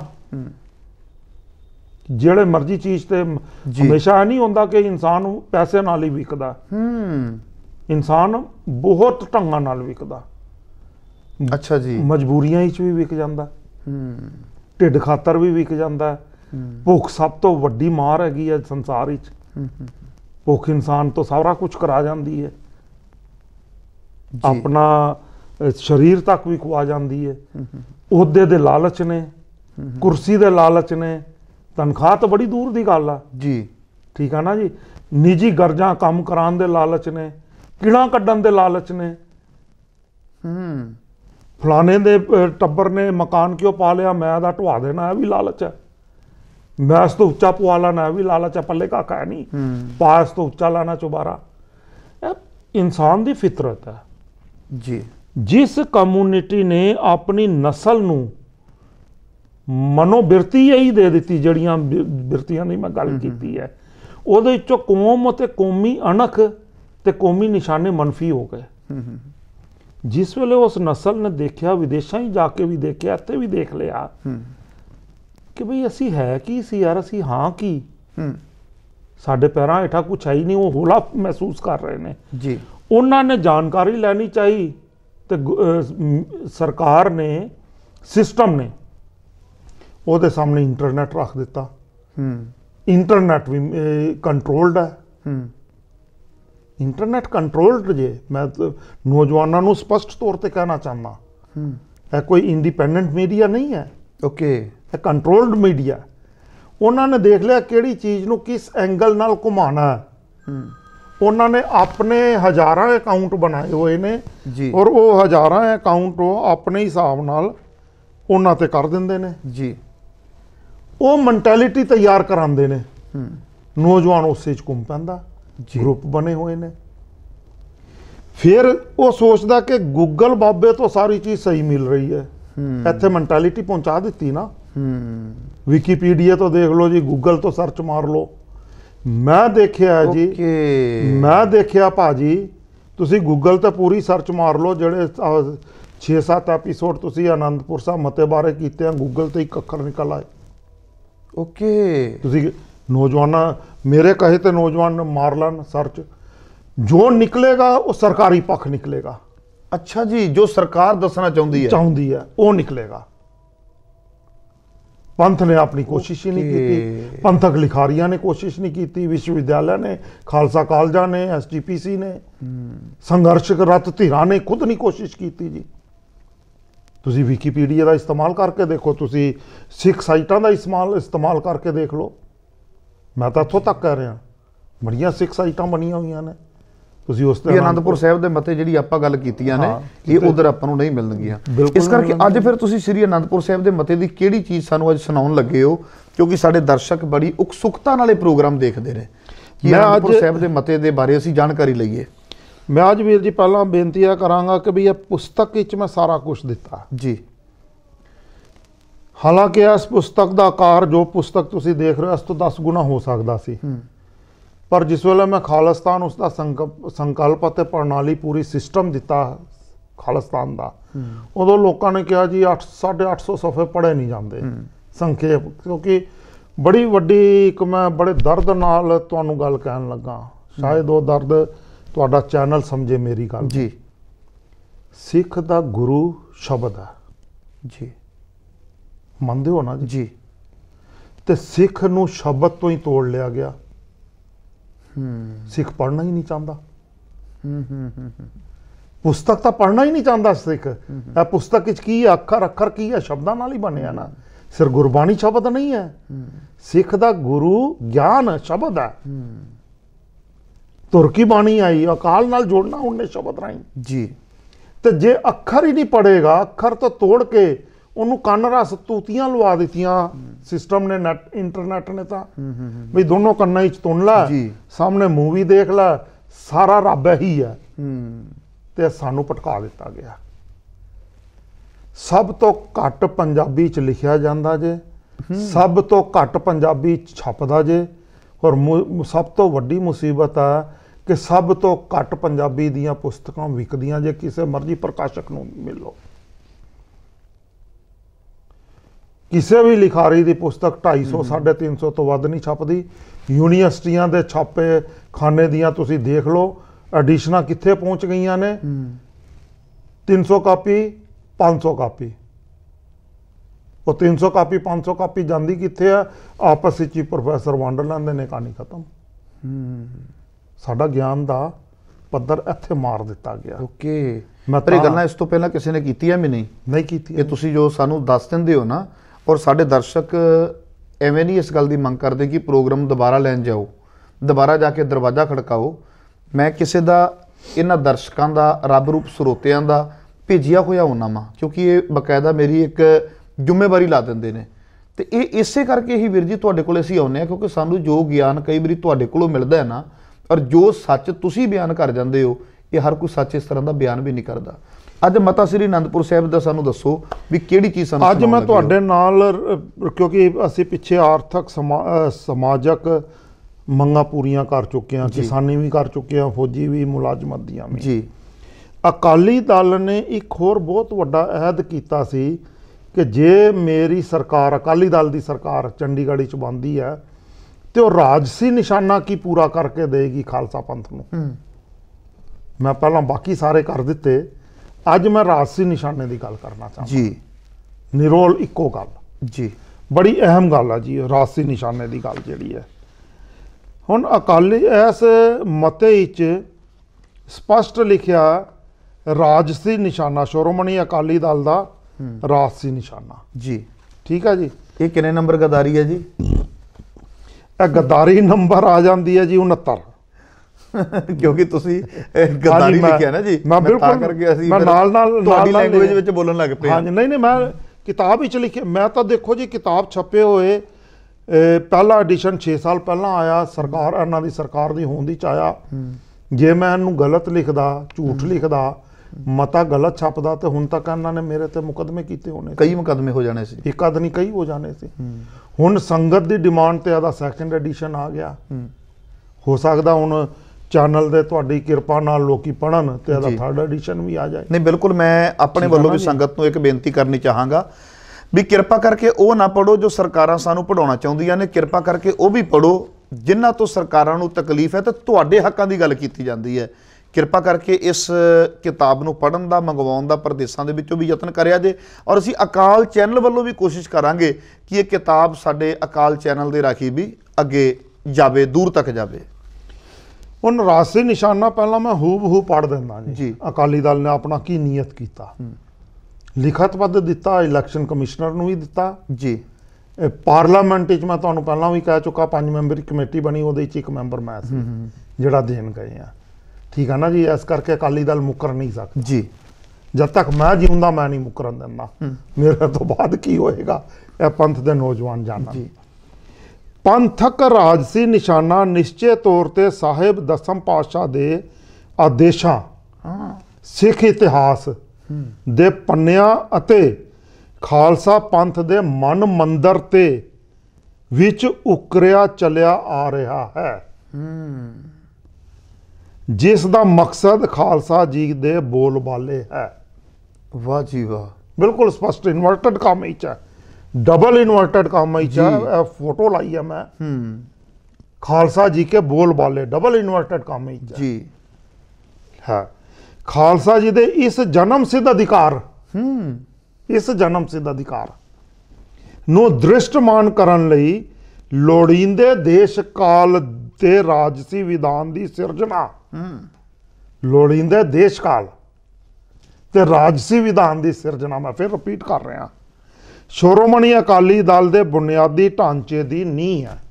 ਜਿਹੜੇ ਮਰਜ਼ੀ ਚੀਜ਼ ਤੇ ਹਮੇਸ਼ਾ ਇਹ ਨਹੀਂ ਹੁੰਦਾ ਕਿ ਇਨਸਾਨ ਪੈਸੇ ਨਾਲ ਹੀ ਵਿਕਦਾ। ਇਨਸਾਨ ਬਹੁਤ ਢੰਗਾਂ ਨਾਲ ਵਿਕਦਾ। ਅੱਛਾ ਜੀ। ਮਜਬੂਰੀਆਂ ਵਿੱਚ ਵੀ ਵਿਕ ਜਾਂਦਾ, ਢਿੱਡ ਖਾਤਰ ਵੀ ਵਿਕ ਜਾਂਦਾ। ਭੁੱਖ ਸਭ ਤੋਂ ਵੱਡੀ ਮਾਰ ਹੈਗੀ ਹੈ ਸੰਸਾਰ ਵਿੱਚ। ਭੁੱਖ ਇਨਸਾਨ ਤੋਂ ਸਾਰਾ ਕੁਝ ਕਰਾ ਜਾਂਦੀ ਹੈ, ਆਪਣਾ ਸਰੀਰ ਤੱਕ ਵੀ ਖਵਾ ਜਾਂਦੀ ਹੈ। ਅਹੁਦੇ ਦੇ ਲਾਲਚ ਨੇ, ਕੁਰਸੀ ਦੇ ਲਾਲਚ ਨੇ, ਤਨਖਾਹ ਤਾਂ ਬੜੀ ਦੂਰ ਦੀ ਗੱਲ ਆ ਜੀ, ਠੀਕ ਆ ਨਾ ਜੀ। ਨਿੱਜੀ ਗਰਜਾਂ ਕੰਮ ਕਰਾਉਣ ਦੇ ਲਾਲਚ ਨੇ, ਕਿਹੜਾ ਕੱਢਣ ਦੇ ਲਾਲਚ ਨੇ। ਫਲਾਣੇ ਦੇ ਟੱਬਰ ਨੇ ਮਕਾਨ ਕਿਉਂ ਪਾ ਲਿਆ, ਮੈਂ ਦਾ ਢਵਾ ਦੇਣਾ, ਇਹ ਵੀ ਲਾਲਚ ਹੈ। ਮੈਂ ਇਸ ਤੋਂ ਉੱਚਾ ਪਵਾ ਲੈਣਾ, ਇਹ ਵੀ ਲਾਲਚ ਹੈ। ਪੱਲੇ ਕਾਕਾ ਹੈ ਨਹੀਂ, ਪਾ ਇਸ ਤੋਂ ਉੱਚਾ ਲਾਣਾ ਚੁਬਾਰਾ। ਇਹ ਇਨਸਾਨ ਦੀ ਫਿਤਰਤ ਹੈ ਜੀ। ਜਿਸ ਕਮਿਊਨਿਟੀ ਨੇ ਆਪਣੀ ਨਸਲ ਨੂੰ ਮਨੋਬਿਰਤੀ ਇਹੀ ਦੇ ਦਿੱਤੀ, ਜਿਹੜੀਆਂ ਬਿਰਤੀਆਂ ਦੀ ਮੈਂ ਗੱਲ ਕੀਤੀ ਹੈ, ਉਹਦੇ ਵਿੱਚੋਂ ਕੌਮ ਅਤੇ ਕੌਮੀ ਅਣਖ ਤੇ ਕੌਮੀ ਨਿਸ਼ਾਨੇ ਮਨਫੀ ਹੋ ਗਏ। ਜਿਸ ਵੇਲੇ ਉਸ ਨਸਲ ਨੇ ਦੇਖਿਆ, ਵਿਦੇਸ਼ਾਂ ਹੀ ਜਾ ਕੇ ਵੀ ਦੇਖਿਆ, ਇੱਥੇ ਵੀ ਦੇਖ ਲਿਆ ਕਿ ਬਈ ਅਸੀਂ ਹੈ ਕੀ ਸੀ ਯਾਰ, ਅਸੀਂ ਹਾਂ ਕੀ, ਸਾਡੇ ਪੈਰਾਂ ਹੇਠਾਂ ਕੁਛ ਹੈ ਹੀ ਨਹੀਂ, ਉਹ ਹੌਲਾ ਮਹਿਸੂਸ ਕਰ ਰਹੇ ਨੇ ਜੀ। ਉਹਨਾਂ ਨੇ ਜਾਣਕਾਰੀ ਲੈਣੀ ਚਾਹੀ ਤੇ ਸਰਕਾਰ ਨੇ, ਸਿਸਟਮ ਨੇ ਉਹਦੇ ਸਾਹਮਣੇ ਇੰਟਰਨੈਟ ਰੱਖ ਦਿੱਤਾ। ਇੰਟਰਨੈਟ ਵੀ ਕੰਟਰੋਲਡ ਹੈ। ਇੰਟਰਨੈਟ ਕੰਟਰੋਲਡ ਜੇ, ਮੈਂ ਨੌਜਵਾਨਾਂ ਨੂੰ ਸਪਸ਼ਟ ਤੌਰ ਤੇ ਕਹਿਣਾ ਚਾਹੁੰਦਾ, ਇਹ ਕੋਈ ਇੰਡੀਪੈਂਡੈਂਟ ਮੀਡੀਆ ਨਹੀਂ ਹੈ। ਓਕੇ, ਇਹ ਕੰਟਰੋਲਡ ਮੀਡੀਆ। ਉਹਨਾਂ ਨੇ ਦੇਖ ਲਿਆ ਕਿਹੜੀ ਚੀਜ਼ ਨੂੰ ਕਿਸ ਐਂਗਲ ਨਾਲ ਘੁਮਾਉਣਾ ਹੈ। ਉਹਨਾਂ ਨੇ ਆਪਣੇ ਹਜ਼ਾਰਾਂ ਅਕਾਊਂਟ ਬਣਾਏ ਹੋਏ ਨੇ ਜੀ, ਔਰ ਉਹ ਹਜ਼ਾਰਾਂ ਅਕਾਊਂਟ ਉਹ ਆਪਣੇ ਹਿਸਾਬ ਨਾਲ ਉਹਨਾਂ ਤੇ ਕਰ ਦਿੰਦੇ ਨੇ ਜੀ। ਉਹ ਮੈਂਟੈਲਿਟੀ ਤਿਆਰ ਕਰਾਉਂਦੇ ਨੇ, ਨੌਜਵਾਨ ਉਸੇ 'ਚ ਘੁੰਮ ਪੈਂਦਾ। ਗਰੁੱਪ ਬਣੇ ਹੋਏ ਨੇ। ਫਿਰ ਉਹ ਸੋਚਦਾ ਕਿ ਗੂਗਲ ਬਾਬੇ ਤੋਂ ਸਾਰੀ ਚੀਜ਼ ਸਹੀ ਮਿਲ ਰਹੀ ਹੈ। ਇੱਥੇ ਮੈਂਟੈਲਿਟੀ ਪਹੁੰਚਾ ਦਿੱਤੀ ਨਾ। ਵਿਕੀਪੀਡੀਆ ਤੋਂ ਦੇਖ ਲਓ ਜੀ, ਗੂਗਲ ਤੋਂ ਸਰਚ ਮਾਰ ਲਓ। ਮੈਂ ਦੇਖਿਆ ਜੀ, ਮੈਂ ਦੇਖਿਆ ਭਾਜੀ, ਤੁਸੀਂ ਗੂਗਲ ਤੇ ਪੂਰੀ ਸਰਚ ਮਾਰ ਲਓ, ਜਿਹੜੇ ਛੇ ਸੱਤ ਐਪੀਸੋਡ ਤੁਸੀਂ ਆਨੰਦਪੁਰ ਸਾਹਿਬ ਮਤੇ ਬਾਰੇ ਕੀਤੇ ਆ, ਗੂਗਲ ਤੇ ਇੱਕ ਅੱਖਰ ਨਿਕਲ ਆਏ। ਓਕੇ, ਤੁਸੀਂ ਨੌਜਵਾਨਾਂ, ਮੇਰੇ ਕਹੇ ਤੇ ਨੌਜਵਾਨ ਮਾਰ ਲੈਣ ਸਰਚ, ਜੋ ਨਿਕਲੇਗਾ ਉਹ ਸਰਕਾਰੀ ਪੱਖ ਨਿਕਲੇਗਾ। ਅੱਛਾ ਜੀ, ਜੋ ਸਰਕਾਰ ਦੱਸਣਾ ਚਾਹੁੰਦੀ ਹੈ ਚਾਹੁੰਦੀ ਹੈ ਉਹ ਨਿਕਲੇਗਾ। ਪੰਥ ਨੇ ਆਪਣੀ ਕੋਸ਼ਿਸ਼ ਹੀ ਨਹੀਂ ਕੀਤੀ, ਪੰਥਕ ਲਿਖਾਰੀਆਂ ਨੇ ਕੋਸ਼ਿਸ਼ ਨਹੀਂ ਕੀਤੀ, ਵਿਸ਼ਵ ਵਿਦਿਆਲਿਆ ਨੇ, ਖਾਲਸਾ ਕਾਲਜਾਂ ਨੇ, ਐਸ ਜੀ ਪੀ ਸੀ ਨੇ, ਸੰਘਰਸ਼ਰਤ ਧਿਰਾਂ ਨੇ ਖੁਦ ਨਹੀਂ ਕੋਸ਼ਿਸ਼ ਕੀਤੀ ਜੀ। ਤੁਸੀਂ ਵਿਕੀਪੀਡੀਆ ਦਾ ਇਸਤੇਮਾਲ ਕਰਕੇ ਦੇਖੋ, ਤੁਸੀਂ ਸਿੱਖ ਸਾਈਟਾਂ ਦਾ ਇਸਤੇਮਾਲ ਇਸਤੇਮਾਲ ਕਰਕੇ ਦੇਖ ਲਓ। ਮੈਂ ਤਾਂ ਇੱਥੋਂ ਤੱਕ ਕਹਿ ਰਿਹਾ, ਬੜੀਆਂ ਸਿੱਖ ਸਾਈਟਾਂ ਬਣੀਆਂ ਹੋਈਆਂ ਨੇ। ਤੁਸੀਂ ਉਸ ਤੇ ਆਨੰਦਪੁਰ ਸਾਹਿਬ ਦੇ ਮਤੇ ਜਿਹੜੀ ਆਪਾਂ ਗੱਲ ਕੀਤੀਆਂ ਨੇ, ਇਹ ਉਧਰ ਆਪਾਂ ਨੂੰ ਨਹੀਂ ਮਿਲਣਗੀਆਂ। ਇਸ ਕਰਕੇ ਅੱਜ ਫਿਰ ਤੁਸੀਂ ਸ੍ਰੀ ਆਨੰਦਪੁਰ ਸਾਹਿਬ ਦੇ ਮਤੇ ਦੀ ਕਿਹੜੀ ਚੀਜ਼ ਸਾਨੂੰ ਅੱਜ ਸੁਣਾਉਣ ਲੱਗੇ ਹੋ, ਕਿਉਂਕਿ ਸਾਡੇ ਦਰਸ਼ਕ ਬੜੀ ਉਕਸੁਕਤਾ ਨਾਲ ਇਹ ਪ੍ਰੋਗਰਾਮ ਦੇਖਦੇ ਨੇ ਕਿ ਆਨੰਦਪੁਰ ਸਾਹਿਬ ਦੇ ਮਤੇ ਦੇ ਬਾਰੇ ਅਸੀਂ ਜਾਣਕਾਰੀ ਲਈਏ। ਮੈਂ ਅੱਜ ਵੀਰ ਜੀ ਪਹਿਲਾਂ ਬੇਨਤੀ ਇਹ ਕਰਾਂਗਾ ਕਿ ਵੀ ਇਹ ਪੁਸਤਕ ਵਿੱਚ ਮੈਂ ਸਾਰਾ ਕੁਝ ਦਿੱਤਾ ਜੀ। ਹਾਲਾਂਕਿ ਇਸ ਪੁਸਤਕ ਦਾ ਆਕਾਰ, ਜੋ ਪੁਸਤਕ ਤੁਸੀਂ ਦੇਖ ਰਹੇ ਹੋ, ਇਸ ਤੋਂ ਦਸ ਗੁਣਾ ਹੋ ਸਕਦਾ ਸੀ, ਪਰ ਜਿਸ ਵੇਲੇ ਮੈਂ ਖਾਲਿਸਤਾਨ, ਉਸ ਦਾ ਸੰਕਲਪ ਅਤੇ ਪ੍ਰਣਾਲੀ, ਪੂਰੀ ਸਿਸਟਮ ਦਿੱਤਾ ਖਾਲਿਸਤਾਨ ਦਾ, ਉਦੋਂ ਲੋਕਾਂ ਨੇ ਕਿਹਾ ਜੀ ਅੱਠ ਸਾਢੇ ਅੱਠ ਸੌ ਸਫ਼ੇ ਪੜ੍ਹੇ ਨਹੀਂ ਜਾਂਦੇ ਸੰਖੇਪ। ਕਿਉਂਕਿ ਬੜੀ ਵੱਡੀ ਇੱਕ, ਮੈਂ ਬੜੇ ਦਰਦ ਨਾਲ ਤੁਹਾਨੂੰ ਗੱਲ ਕਹਿਣ ਲੱਗਾ, ਸ਼ਾਇਦ ਉਹ ਦਰਦ ਤੁਹਾਡਾ ਚੈਨਲ ਸਮਝੇ ਮੇਰੀ ਗੱਲ ਜੀ। ਸਿੱਖ ਦਾ ਗੁਰੂ ਸ਼ਬਦ ਹੈ ਜੀ, ਮੰਨਦੇ ਹੋ ਨਾ ਜੀ? ਤੇ ਸਿੱਖ ਨੂੰ ਸ਼ਬਦ ਤੋਂ ਹੀ ਤੋੜ ਲਿਆ ਗਿਆ। ਸਿੱਖ ਪੜ੍ਹਨਾ ਹੀ ਨਹੀਂ ਚਾਹੁੰਦਾ, ਪੁਸਤਕ ਤਾਂ ਪੜ੍ਹਨਾ ਹੀ ਨਹੀਂ ਚਾਹੁੰਦਾ ਸਿੱਖ। ਇਹ ਪੁਸਤਕ ਵਿੱਚ ਕੀ ਹੈ, ਅੱਖਰ ਅੱਖਰ ਕੀ ਹੈ, ਸ਼ਬਦਾਂ ਨਾਲ ਹੀ ਬਣਿਆ ਨਾ, ਸਿਰ ਗੁਰਬਾਣੀ ਸ਼ਬਦ ਨਹੀਂ ਹੈ। ਸਿੱਖ ਦਾ ਗੁਰੂ ਗਿਆਨ ਸ਼ਬਦ ਹੈ। ਤੁਰ ਕੀ ਬਾਣੀ ਆਈ, ਅਕਾਲ ਨਾਲ ਜੋੜਨਾ ਉਹਨੇ ਸ਼ਬਦ ਰਾਹੀਂ ਜੀ। ਤੇ ਜੇ ਅੱਖਰ ਹੀ ਨਹੀਂ ਪੜੇਗਾ, ਅੱਖਰ ਤੋਂ ਤੋੜ ਕੇ ਉਹਨੂੰ ਕੰਨ ਰਸ ਤੂਤੀਆਂ ਲਵਾ ਦਿੱਤੀਆਂ ਸਿਸਟਮ ਨੇ, ਨੈਟ ਇੰਟਰਨੈਟ ਨੇ ਤਾਂ ਵੀ ਦੋਨੋਂ ਕੰਨਾਂ 'ਚ ਤੁੰਨ ਲੈ, ਸਾਹਮਣੇ ਮੂਵੀ ਦੇਖ ਲੈ, ਸਾਰਾ ਰੱਬ ਇਹੀ ਹੈ। ਤੇ ਸਾਨੂੰ ਭਟਕਾ ਦਿੱਤਾ ਗਿਆ। ਸਭ ਤੋਂ ਘੱਟ ਪੰਜਾਬੀ 'ਚ ਲਿਖਿਆ ਜਾਂਦਾ ਜੇ, ਸਭ ਤੋਂ ਘੱਟ ਪੰਜਾਬੀ 'ਚ ਛਪਦਾ ਜੇ, ਔਰ ਸਭ ਤੋਂ ਵੱਡੀ ਮੁਸੀਬਤ ਹੈ ਕਿ ਸਭ ਤੋਂ ਘੱਟ ਪੰਜਾਬੀ ਦੀਆਂ ਪੁਸਤਕਾਂ ਵਿਕਦੀਆਂ ਜੇ ਕਿਸੇ ਮਰਜ਼ੀ ਪ੍ਰਕਾਸ਼ਕ ਨੂੰ ਮਿਲੋ। ਕਿਸੇ ਵੀ ਲਿਖਾਰੀ ਦੀ ਪੁਸਤਕ ਢਾਈ ਸੌ ਸਾਢੇ ਤਿੰਨ ਸੌ ਤੋਂ ਵੱਧ ਨਹੀਂ ਛਪਦੀ। ਯੂਨੀਵਰਸਿਟੀਆਂ ਦੇ ਛਾਪੇ ਖਾਨੇ ਦੀਆਂ ਤੁਸੀਂ ਦੇਖ ਲਓ, ਐਡੀਸ਼ਨਾਂ ਕਿੱਥੇ ਪਹੁੰਚ ਗਈਆਂ ਨੇ। ਤਿੰਨ ਸੌ ਕਾਪੀ, ਪੰਜ ਸੌ ਕਾਪੀ, ਉਹ ਤਿੰਨ ਸੌ ਕਾਪੀ ਪੰਜ ਸੌ ਕਾਪੀ ਜਾਂਦੀ ਕਿੱਥੇ ਆ? ਆਪਸ ਵਿੱਚ ਹੀ ਪ੍ਰੋਫੈਸਰ ਵੰਡ ਲੈਂਦੇ ਨੇ, ਕਹਾਣੀ ਖਤਮ। ਸਾਡਾ ਗਿਆਨ ਦਾ ਪੱਧਰ ਇੱਥੇ ਮਾਰ ਦਿੱਤਾ ਗਿਆ। ਓਕੇ, ਮੈਂ ਪਰ ਇਹ ਗੱਲਾਂ ਇਸ ਤੋਂ ਪਹਿਲਾਂ ਕਿਸੇ ਨੇ ਕੀਤੀਆਂ ਵੀ ਨਹੀਂ ਨਹੀਂ ਕੀਤੀ। ਇਹ ਤੁਸੀਂ ਜੋ ਸਾਨੂੰ ਦੱਸ ਦਿੰਦੇ ਹੋ ਨਾ, ਔਰ ਸਾਡੇ ਦਰਸ਼ਕ ਐਵੇਂ ਨਹੀਂ ਇਸ ਗੱਲ ਦੀ ਮੰਗ ਕਰਦੇ ਕਿ ਪ੍ਰੋਗਰਾਮ ਦੁਬਾਰਾ ਲੈਣ ਜਾਓ, ਦੁਬਾਰਾ ਜਾ ਕੇ ਦਰਵਾਜ਼ਾ ਖੜਕਾਓ। ਮੈਂ ਕਿਸੇ ਦਾ, ਇਹਨਾਂ ਦਰਸ਼ਕਾਂ ਦਾ, ਰੱਬ ਰੂਪ ਸਰੋਤਿਆਂ ਦਾ ਭੇਜਿਆ ਹੋਇਆ ਉਹਨਾਂ ਵਾ, ਕਿਉਂਕਿ ਇਹ ਬਕਾਇਦਾ ਮੇਰੀ ਇੱਕ ਜ਼ਿੰਮੇਵਾਰੀ ਲਾ ਦਿੰਦੇ ਨੇ। ਤੇ ਇਹ ਇਸੇ ਕਰਕੇ ਹੀ ਵੀਰ ਜੀ ਤੁਹਾਡੇ ਕੋਲ ਅਸੀਂ ਆਉਂਦੇ ਹਾਂ, ਕਿਉਂਕਿ ਸਾਨੂੰ ਜੋ ਗਿਆਨ ਕਈ ਵਾਰੀ ਤੁਹਾਡੇ ਕੋਲੋਂ ਮਿਲਦਾ ਹੈ ਨਾ, ਔਰ ਜੋ ਸੱਚ ਤੁਸੀਂ ਬਿਆਨ ਕਰ ਜਾਂਦੇ ਹੋ, ਇਹ ਹਰ ਕੋਈ ਸੱਚ ਇਸ ਤਰ੍ਹਾਂ ਦਾ ਬਿਆਨ ਵੀ ਨਹੀਂ ਕਰਦਾ। ਅੱਜ ਮਾਤਾ ਸ੍ਰੀ ਅਨੰਦਪੁਰ ਸਾਹਿਬ ਦਾ ਸਾਨੂੰ ਦੱਸੋ ਵੀ ਕਿਹੜੀ ਚੀਜ਼ ਸਾਨੂੰ ਅੱਜ ਮੈਂ ਤੁਹਾਡੇ ਨਾਲ, ਕਿਉਂਕਿ ਅਸੀਂ ਪਿੱਛੇ ਆਰਥਿਕ ਸਮਾਜਕ ਮੰਗਾਂ ਪੂਰੀਆਂ ਕਰ ਚੁੱਕੇ ਹਾਂ, ਕਿਸਾਨੀ ਵੀ ਕਰ ਚੁੱਕੇ ਹਾਂ, ਫੌਜੀ ਵੀ, ਮੁਲਾਜ਼ਮਤ ਦੀਆਂ ਵੀ ਜੀ। ਅਕਾਲੀ ਦਲ ਨੇ ਇੱਕ ਹੋਰ ਬਹੁਤ ਵੱਡਾ ਅਹਿਦ ਕੀਤਾ ਸੀ ਕਿ ਜੇ ਮੇਰੀ ਸਰਕਾਰ, ਅਕਾਲੀ ਦਲ ਦੀ ਸਰਕਾਰ ਚੰਡੀਗੜ੍ਹ 'ਚ ਬਣਦੀ ਹੈ ਤੇ ਉਹ ਰਾਜਸੀ ਨਿਸ਼ਾਨਾ ਕੀ ਪੂਰਾ ਕਰਕੇ ਦੇਗੀ ਖਾਲਸਾ ਪੰਥ ਨੂੰ। ਮੈਂ ਪਹਿਲਾਂ ਬਾਕੀ ਸਾਰੇ ਕਰ ਦਿੱਤੇ, ਅੱਜ ਮੈਂ ਰਾਜਸੀ ਨਿਸ਼ਾਨੇ ਦੀ ਗੱਲ ਕਰਨਾ ਚਾਹੁੰਦਾ ਜੀ। ਨਿਰੋਲ ਇੱਕੋ ਗੱਲ ਜੀ, ਬੜੀ ਅਹਿਮ ਗੱਲ ਹੈ ਜੀ, ਰਾਜਸੀ ਨਿਸ਼ਾਨੇ ਦੀ ਗੱਲ ਜਿਹੜੀ ਹੈ। ਹੁਣ ਅਕਾਲੀ ਇਸ ਮਤੇ ਵਿੱਚ ਸਪਸ਼ਟ ਲਿਖਿਆ ਰਾਜਸੀ ਨਿਸ਼ਾਨਾ, ਸ਼੍ਰੋਮਣੀ ਅਕਾਲੀ ਦਲ ਦਾ ਰਾਜਸੀ ਨਿਸ਼ਾਨਾ ਜੀ। ਠੀਕ ਹੈ ਜੀ। ਇਹ ਕਿੰਨੇ ਨੰਬਰ ਗਦਾਰੀ ਹੈ ਜੀ? ਇਹ ਗਦਾਰੀ ਨੰਬਰ ਆ ਜਾਂਦੀ ਹੈ ਜੀ ਉਨੱਤਰ। ਕਿਉਂਕਿ ਤੁਸੀਂ ਗਦਾਰੀ ਲਿਖਿਆ ਨਾ ਜੀ, ਮੈਂ ਬਿਲਕੁਲ ਕਰਕੇ ਅਸੀਂ ਮੈਂ ਨਾਲ ਨਾਲ ਤੁਹਾਡੀ ਲੈਂਗੁਏਜ ਵਿੱਚ ਬੋਲਣ ਲੱਗ ਪਏ। ਹਾਂਜੀ, ਨਹੀਂ ਨਹੀਂ, ਮੈਂ ਕਿਤਾਬ ਵਿੱਚ ਲਿਖਿਆ। ਮੈਂ ਤਾਂ ਦੇਖੋ ਜੀ, ਕਿਤਾਬ ਛਪੇ ਹੋਏ ਪਹਿਲਾ ਐਡੀਸ਼ਨ ਛੇ ਸਾਲ ਪਹਿਲਾਂ ਆਇਆ, ਸਰਕਾਰ ਇਹਨਾਂ ਦੀ ਸਰਕਾਰ ਦੀ ਹੋਂਦ ਵਿੱਚ ਆਇਆ। ਜੇ ਮੈਂ ਇਹਨੂੰ ਗਲਤ ਲਿਖਦਾ, ਝੂਠ ਲਿਖਦਾ, ਮਤਾ ਗਲਤ ਛਪਦਾ, ਤੇ ਹੁਣ ਤੱਕ ਇਹਨਾਂ ਨੇ ਮੇਰੇ ਤੇ ਮੁਕੱਦਮੇ ਕੀਤੇ ਹੋਣੇ, ਕਈ ਮੁਕੱਦਮੇ ਹੋ ਜਾਣੇ ਸੀ, ਇੱਕ ਅੱਧ ਨਹੀਂ ਕਈ ਹੋ ਜਾਣੇ ਸੀ। ਹੁਣ ਸੰਗਤ ਦੀ ਡਿਮਾਂਡ ਤੇ ਇਹਦਾ ਸੈਕੰਡ ਐਡੀਸ਼ਨ ਆ ਗਿਆ। ਹੋ ਸਕਦਾ ਹੁਣ ਚੈਨਲ ਦੇ ਤੁਹਾਡੀ ਕਿਰਪਾ ਨਾਲ ਲੋਕੀ ਪੜਨ ਤੇ ਇਹਦਾ ਥਰਡ ਐਡੀਸ਼ਨ ਵੀ ਆ ਜਾਏ। ਨਹੀਂ, ਬਿਲਕੁਲ। ਮੈਂ ਆਪਣੇ ਵੱਲੋਂ ਵੀ ਸੰਗਤ ਨੂੰ ਇੱਕ ਬੇਨਤੀ ਕਰਨੀ ਚਾਹਾਂਗਾ ਵੀ ਕਿਰਪਾ ਕਰਕੇ ਉਹ ਨਾ ਪੜੋ ਜੋ ਸਰਕਾਰਾਂ ਸਾਨੂੰ ਪੜਾਉਣਾ ਚਾਹੁੰਦੀਆਂ ਨੇ, ਕਿਰਪਾ ਕਰਕੇ ਉਹ ਵੀ ਪੜੋ ਜਿਨ੍ਹਾਂ ਤੋਂ ਸਰਕਾਰਾਂ ਨੂੰ ਤਕਲੀਫ ਹੈ ਤੇ ਤੁਹਾਡੇ ਹੱਕਾਂ ਦੀ ਗੱਲ ਕੀਤੀ ਜਾਂਦੀ ਹੈ। ਕਿਰਪਾ ਕਰਕੇ ਇਸ ਕਿਤਾਬ ਨੂੰ ਪੜ੍ਹਨ ਦਾ, ਮੰਗਵਾਉਣ ਦਾ ਪ੍ਰਦੇਸ਼ਾਂ ਦੇ ਵਿੱਚੋਂ ਵੀ ਯਤਨ ਕਰਿਆ ਜੇ, ਔਰ ਅਸੀਂ ਅਕਾਲ ਚੈਨਲ ਵੱਲੋਂ ਵੀ ਕੋਸ਼ਿਸ਼ ਕਰਾਂਗੇ ਕਿ ਇਹ ਕਿਤਾਬ ਸਾਡੇ ਅਕਾਲ ਚੈਨਲ ਦੇ ਰਾਹੀਂ ਵੀ ਅੱਗੇ ਜਾਵੇ, ਦੂਰ ਤੱਕ ਜਾਵੇ। ਹੁਣ ਰਾਜਸੀ ਨਿਸ਼ਾਨਾ ਪਹਿਲਾਂ ਮੈਂ ਹੂਬ ਹੂ ਪੜ੍ਹ ਦਿੰਦਾ ਜੀ। ਅਕਾਲੀ ਦਲ ਨੇ ਆਪਣਾ ਕੀ ਨੀਅਤ ਕੀਤਾ, ਲਿਖਤ ਪੱਧ ਦਿੱਤਾ, ਇਲੈਕਸ਼ਨ ਕਮਿਸ਼ਨਰ ਨੂੰ ਵੀ ਦਿੱਤਾ ਜੀ। ਪਾਰਲੀਮੈਂਟ ਵਿੱਚ ਮੈਂ ਤੁਹਾਨੂੰ ਪਹਿਲਾਂ ਵੀ ਕਹਿ ਚੁੱਕਾ, ਪੰਜ ਮੈਂਬਰੀ ਕਮੇਟੀ ਬਣੀ, ਉਹਦੇ ਵਿੱਚ ਇੱਕ ਮੈਂਬਰ ਮੈਂ ਸੀ ਜਿਹੜਾ ਦੇਣ ਗਏ ਆ। ਠੀਕ ਹੈ ਨਾ ਜੀ। ਇਸ ਕਰਕੇ ਅਕਾਲੀ ਦਲ ਮੁੱਕਰ ਨਹੀਂ ਸਕਦਾ ਜੀ। ਜਦ ਤੱਕ ਮੈਂ ਜਿਉਂਦਾ ਮੈਂ ਨਹੀਂ ਮੁੱਕਰਨ ਦਿੰਦਾ। ਮੇਰੇ ਤੋਂ ਬਾਅਦ ਕੀ ਹੋਏਗਾ ਇਹ ਪੰਥ ਦੇ ਨੌਜਵਾਨ ਜਾਣਨ। ਪੰਥਕ ਰਾਜਸੀ ਨਿਸ਼ਾਨਾ ਨਿਸ਼ਚੇ ਤੌਰ ਤੇ ਸਾਹਿਬ ਦਸਮ ਪਾਤਸ਼ਾਹ ਦੇ ਆਦੇਸ਼ਾਂ, ਸਿੱਖ ਇਤਿਹਾਸ ਦੇ ਪੰਨਿਆਂ ਅਤੇ ਖਾਲਸਾ ਪੰਥ ਦੇ ਮਨ ਮੰਦਰ ਤੇ ਵਿੱਚ ਉਕਰਿਆ ਚੱਲਿਆ ਆ ਰਿਹਾ ਹੈ, ਜਿਸ ਦਾ ਮਕਸਦ ਖਾਲਸਾ ਜੀ ਦੇ ਬੋਲ ਬਾਲੇ ਹੈ। ਵਾਹ ਜੀ ਵਾਹ। ਬਿਲਕੁਲ ਸਪਸ਼ਟ ਇਨਵਰਟਡ ਕਾਮਾ ਵਿੱਚ ਹੈ, डबल इन्वर्टेड कामा फोटो लाई है मैं, खालसा जी के बोल बाले डबल इन्वर्टेड कामा जी है। खालसा जी दे इस जन्म सिद्ध अधिकार, इस जन्म सिद्ध अधिकार ਨੂੰ ਦ੍ਰਿਸ਼ਟਮਾਨ ਕਰਨ ਲਈ ਲੋੜੀਂਦੇ ਦੇਸ਼ ਕਾਲ ਤੇ ਰਾਜਸੀ ਵਿਧਾਨ ਦੀ ਸਿਰਜਣਾ, ਲੋੜੀਂਦੇ ਦੇਸ਼ ਕਾਲ ਤੇ ਰਾਜਸੀ ਵਿਧਾਨ ਦੀ ਸਿਰਜਣਾ, ਮੈਂ ਫਿਰ ਰਿਪੀਟ ਕਰ ਰਿਹਾ, ਸ਼੍ਰੋਮਣੀ ਅਕਾਲੀ ਦਲ ਦੇ ਬੁਨਿਆਦੀ ਢਾਂਚੇ ਦੀ ਨੀਂਹ ਹੈ।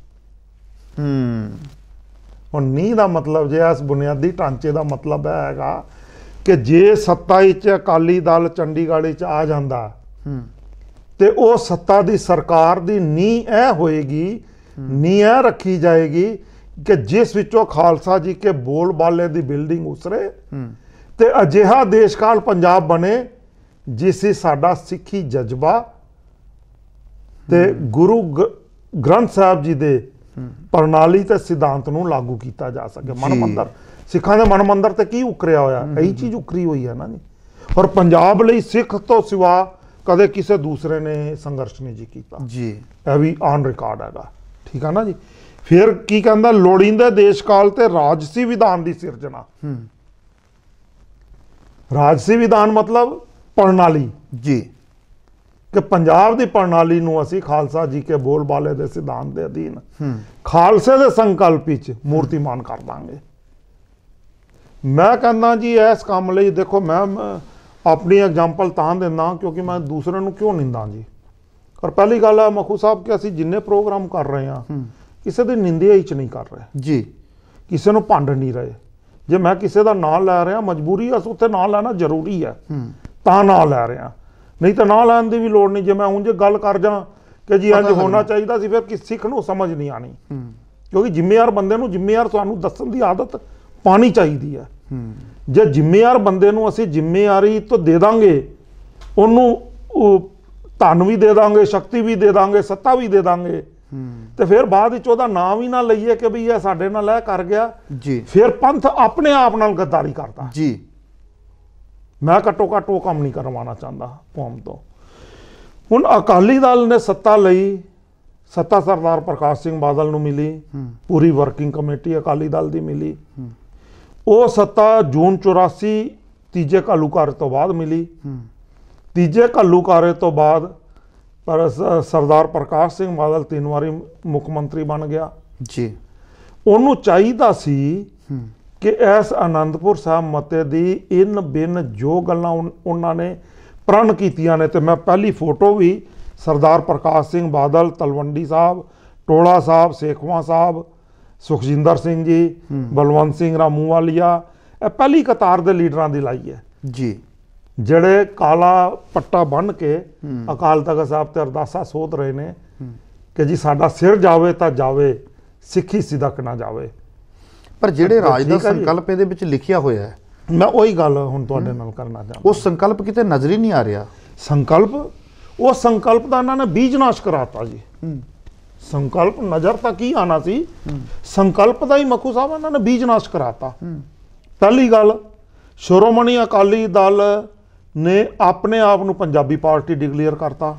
ਹੁਣ ਨੀਂਹ ਦਾ ਮਤਲਬ ਜੇ ਇਸ ਬੁਨਿਆਦੀ ਢਾਂਚੇ ਦਾ ਮਤਲਬ ਇਹ ਹੈਗਾ ਕਿ ਜੇ ਸੱਤਾ ਵਿੱਚ ਅਕਾਲੀ ਦਲ ਚੰਡੀਗੜ੍ਹ ਵਿੱਚ ਆ ਜਾਂਦਾ ਤੇ ਉਹ ਸੱਤਾ ਦੀ ਸਰਕਾਰ ਦੀ ਨੀਂਹ ਇਹ ਹੋਏਗੀ, ਨੀਂਹ ਇਹ ਰੱਖੀ ਜਾਏਗੀ ਕਿ ਜਿਸ ਵਿੱਚੋਂ ਖਾਲਸਾ ਜੀ ਕੇ ਬੋਲ ਬਾਲੇ ਦੀ ਬਿਲਡਿੰਗ ਉਸਰੇ ਤੇ ਅਜਿਹਾ ਦੇਸ਼-ਕਾਲ ਪੰਜਾਬ ਬਣੇ ਜਿਸ ਵਿੱਚ ਸਾਡਾ ਸਿੱਖੀ ਜਜ਼ਬਾ ਤੇ ਗੁਰੂ ਗ੍ਰੰਥ ਸਾਹਿਬ ਜੀ ਦੇ ਪ੍ਰਣਾਲੀ ਤੇ ਸਿਧਾਂਤ ਨੂੰ ਲਾਗੂ ਕੀਤਾ ਜਾ ਸਕੇ। ਮਨ ਮੰਦਰ, ਸਿੱਖਾਂ ਦੇ ਮਨ ਮੰਦਰ ਤੇ ਕੀ ਉਕਰਿਆ ਹੋਇਆ, ਇਹੀ ਚੀਜ਼ ਉਕਰੀ ਹੋਈ ਹੈ ਨਾ ਜੀ। ਔਰ ਪੰਜਾਬ ਲਈ ਸਿੱਖ ਤੋਂ ਸਿਵਾ ਕਦੇ ਕਿਸੇ ਦੂਸਰੇ ਨੇ ਸੰਘਰਸ਼ ਨਹੀਂ ਜੀ ਕੀਤਾ ਜੀ, ਇਹ ਵੀ ਆਨ ਰਿਕਾਰਡ ਹੈਗਾ, ਠੀਕ ਹੈ ਨਾ ਜੀ। ਫਿਰ ਕੀ ਕਹਿੰਦਾ, ਲੋੜੀਂਦੇ ਦੇਸ਼ ਕਾਲ ਤੇ ਰਾਜਸੀ ਵਿਧਾਨ ਦੀ ਸਿਰਜਣਾ। ਰਾਜਸੀ ਵਿਧਾਨ ਮਤਲਬ ਪ੍ਰਣਾਲੀ ਜੀ, ਕਿ ਪੰਜਾਬ ਦੀ ਪ੍ਰਣਾਲੀ ਨੂੰ ਅਸੀਂ ਖਾਲਸਾ ਜੀ ਕੇ ਬੋਲ ਬਾਲੇ ਦੇ ਸਿਧਾਂਤ ਦੇ ਅਧੀਨ ਖਾਲਸੇ ਦੇ ਸੰਕਲਪ ਵਿੱਚ ਮੂਰਤੀਮਾਨ ਕਰ ਦਾਂਗੇ। ਮੈਂ ਕਹਿੰਦਾ ਜੀ ਇਸ ਕੰਮ ਲਈ ਦੇਖੋ, ਮੈਂ ਆਪਣੀ ਐਗਜ਼ਾਮਪਲ ਤਾਂ ਦਿੰਦਾ ਕਿਉਂਕਿ ਮੈਂ ਦੂਸਰੇ ਨੂੰ ਕਿਉਂ ਨਿੰਦਾ ਜੀ। ਔਰ ਪਹਿਲੀ ਗੱਲ ਹੈ ਮਖੂ ਸਾਹਿਬ ਕਿ ਅਸੀਂ ਜਿੰਨੇ ਪ੍ਰੋਗਰਾਮ ਕਰ ਰਹੇ ਹਾਂ ਕਿਸੇ ਦੀ ਨਿੰਦਿਆ ਹੀ ਚ ਨਹੀਂ ਕਰ ਰਹੇ ਜੀ, ਕਿਸੇ ਨੂੰ ਭੰਡ ਨਹੀਂ ਰਹੇ। ਜੇ ਮੈਂ ਕਿਸੇ ਦਾ ਨਾਂ ਲੈ ਰਿਹਾ, ਮਜਬੂਰੀ ਹੈ ਉੱਥੇ ਨਾਂ ਲੈਣਾ ਜ਼ਰੂਰੀ ਹੈ ਤਾਂ ਨਾਂ ਲੈ ਰਿਹਾ, ਨਹੀਂ ਤਾਂ ਨਾਂ ਲੈਣ ਦੀ ਵੀ ਲੋੜ ਨਹੀਂ। ਜੇ ਮੈਂ ਉਂਝ ਗੱਲ ਕਰ ਜਾ ਕਿ ਜੀ ਇੰਝ ਹੋਣਾ ਚਾਹੀਦਾ ਸੀ, ਫਿਰ ਕਿਸ ਸਿੱਖ ਨੂੰ ਸਮਝ ਨਹੀਂ ਆਣੀ, ਕਿਉਂਕਿ ਜ਼ਿੰਮੇਵਾਰ ਬੰਦੇ ਨੂੰ ਜ਼ਿੰਮੇਵਾਰ ਤੁਹਾਨੂੰ ਦੱਸਣ ਦੀ ਆਦਤ ਪਾਣੀ ਚਾਹੀਦੀ ਹੈ। ਜੇ ਜ਼ਿੰਮੇਵਾਰ ਬੰਦੇ ਨੂੰ ਅਸੀਂ ਜ਼ਿੰਮੇਵਾਰੀ ਤਾਂ ਦੇ ਦਾਂਗੇ, ਉਹਨੂੰ ਧਨ ਵੀ ਦੇ ਦਾਂਗੇ, ਸ਼ਕਤੀ ਵੀ ਦੇ ਦਾਂਗੇ, ਸੱਤਾ ਵੀ ਦੇ ਦਾਂਗੇ, ਤੇ ਫਿਰ ਬਾਅਦ ਵਿੱਚ ਉਹਦਾ ਨਾਂ ਵੀ ਨਾ ਲਈਏ ਕਿ ਵੀ ਇਹ ਸਾਡੇ ਨਾਲ ਇਹ ਕਰ ਗਿਆ ਜੀ, ਫਿਰ ਪੰਥ ਆਪਣੇ ਆਪ ਨਾਲ ਗੱਦਾਰੀ ਕਰਦਾ ਜੀ। ਮੈਂ ਘੱਟੋ ਘੱਟ ਉਹ ਕੰਮ ਨਹੀਂ ਕਰਵਾਉਣਾ ਚਾਹੁੰਦਾ ਕੌਮ ਤੋਂ। ਹੁਣ ਅਕਾਲੀ ਦਲ ਨੇ ਸੱਤਾ ਲਈ, ਸੱਤਾ ਸਰਦਾਰ ਪ੍ਰਕਾਸ਼ ਸਿੰਘ ਬਾਦਲ ਨੂੰ ਮਿਲੀ, ਪੂਰੀ ਵਰਕਿੰਗ ਕਮੇਟੀ ਅਕਾਲੀ ਦਲ ਦੀ ਮਿਲੀ। ਉਹ ਸੱਤਾ ਜੂਨ ਚੁਰਾਸੀ ਤੀਜੇ ਘੱਲੂਘਾਰੇ ਤੋਂ ਬਾਅਦ ਮਿਲੀ। ਤੀਜੇ ਘੱਲੂਘਾਰੇ ਤੋਂ ਬਾਅਦ ਪਰ ਸਰਦਾਰ ਪ੍ਰਕਾਸ਼ ਸਿੰਘ ਬਾਦਲ ਤਿੰਨ ਵਾਰੀ ਮੁੱਖ ਮੰਤਰੀ ਬਣ ਗਿਆ ਜੀ। ਉਹਨੂੰ ਚਾਹੀਦਾ ਸੀ ਕਿ ਇਸ ਆਨੰਦਪੁਰ ਸਾਹਿਬ ਮਤੇ ਦੀ ਇਨ ਬਿਨ ਜੋ ਗੱਲਾਂ ਉਹਨਾਂ ਨੇ ਪ੍ਰਣ ਕੀਤੀਆਂ ਨੇ, ਤੇ ਮੈਂ ਪਹਿਲੀ ਫੋਟੋ ਵੀ ਸਰਦਾਰ ਪ੍ਰਕਾਸ਼ ਸਿੰਘ ਬਾਦਲ, ਤਲਵੰਡੀ ਸਾਹਿਬ, ਟੋਲਾ ਸਾਹਿਬ, ਸੇਖਵਾਂ ਸਾਹਿਬ, ਸੁਖਜਿੰਦਰ ਸਿੰਘ ਜੀ, ਬਲਵੰਤ ਸਿੰਘ ਰਾਮੂਵਾਲੀਆ, ਇਹ ਪਹਿਲੀ ਕਤਾਰ ਦੇ ਲੀਡਰਾਂ ਦੀ ਲਾਈ ਹੈ ਜੀ, ਜਿਹੜੇ ਕਾਲਾ ਪੱਟਾ ਬੰਨ੍ਹ ਕੇ ਅਕਾਲ ਤਖਤ ਸਾਹਿਬ ਤੇ ਅਰਦਾਸਾਂ ਸੋਧ ਰਹੇ ਨੇ ਕਿ ਜੀ ਸਾਡਾ ਸਿਰ ਜਾਵੇ ਤਾਂ ਜਾਵੇ, ਸਿੱਖੀ ਸਿਦਕ ਨਾ ਜਾਵੇ। ਪਰ ਜਿਹੜੇ ਰਾਜ ਦਾ ਸੰਕਲਪ ਇਹਦੇ ਵਿੱਚ ਲਿਖਿਆ ਹੋਇਆ ਹੈ, ਮੈਂ ਉਹੀ ਗੱਲ ਹੁਣ ਤੁਹਾਡੇ ਨਾਲ ਕਰਨਾ ਚਾਹੁੰਦਾ। ਉਹ ਸੰਕਲਪ ਕਿਤੇ ਨਜ਼ਰ ਹੀ ਨਹੀਂ ਆ ਰਿਹਾ। ਸੰਕਲਪ, ਉਹ ਸੰਕਲਪ ਦਾ ਇਹਨਾਂ ਨੇ ਬੀਜ ਨਾਸ਼ ਕਰਾਤਾ ਜੀ। ਸੰਕਲਪ ਨਜ਼ਰ ਤਾਂ ਕੀ ਆਣਾ ਸੀ, ਸੰਕਲਪ ਦਾ ਹੀ ਮਖੂ ਸਾਹਿਬ ਇਹਨਾਂ ਨੇ ਬੀਜ ਨਾਸ਼ ਕਰਾਤਾ। ਪਹਿਲੀ ਗੱਲ, ਸ਼੍ਰੋਮਣੀ ਅਕਾਲੀ ਦਲ ਨੇ ਆਪਣੇ ਆਪ ਨੂੰ ਪੰਜਾਬੀ ਪਾਰਟੀ ਡਿਕਲੇਅਰ ਕਰਤਾ,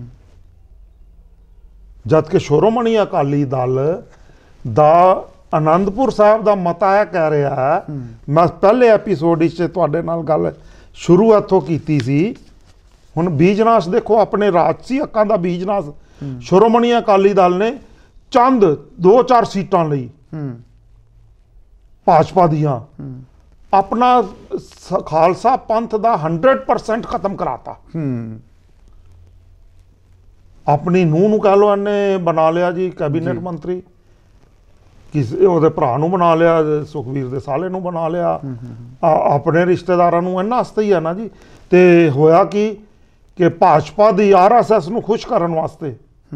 ਜਦ ਕਿ ਸ਼੍ਰੋਮਣੀ ਅਕਾਲੀ ਦਲ ਦਾ ਆਨੰਦਪੁਰ ਸਾਹਿਬ ਦਾ ਮਤਾ ਇਹ ਕਹਿ ਰਿਹਾ ਹੈ, ਮੈਂ ਪਹਿਲੇ ਐਪੀਸੋਡ ਵਿੱਚ ਤੁਹਾਡੇ ਨਾਲ ਗੱਲ ਸ਼ੁਰੂ ਇੱਥੋਂ ਕੀਤੀ ਸੀ। ਹੁਣ ਬੀਜਨਾਸ਼ ਦੇਖੋ, ਆਪਣੇ ਰਾਜਸੀ ਹੱਕਾਂ ਦਾ ਬੀਜਨਾਸ਼ ਸ਼੍ਰੋਮਣੀ ਅਕਾਲੀ ਦਲ ਨੇ ਚੰਦ ਦੋ ਚਾਰ ਸੀਟਾਂ ਲਈ ਭਾਜਪਾ ਦੀਆਂ ਆਪਣਾ ਖਾਲਸਾ ਪੰਥ ਦਾ ਹੰਡਰਡ ਪਰਸੈਂਟ ਖਤਮ ਕਰਾਤਾ। ਆਪਣੀ ਨੂੰਹ ਨੂੰ ਕਹਿ ਲਓ ਇਹਨੇ ਬਣਾ ਲਿਆ ਜੀ ਕੈਬਨਿਟ ਮੰਤਰੀ, ਕਿਸੇ ਉਹਦੇ ਭਰਾ ਨੂੰ ਬਣਾ ਲਿਆ, ਸੁਖਵੀਰ ਦੇ ਸਾਲੇ ਨੂੰ ਬਣਾ ਲਿਆ, ਆਪਣੇ ਰਿਸ਼ਤੇਦਾਰਾਂ ਨੂੰ ਇਹਨਾਂ ਵਾਸਤੇ ਹੀ ਹੈ ਨਾ ਜੀ। ਤੇ ਹੋਇਆ ਕੀ ਕਿ ਭਾਜਪਾ ਦੀ ਆਰ ਐਸ ਐਸ ਨੂੰ ਖੁਸ਼ ਕਰਨ ਵਾਸਤੇ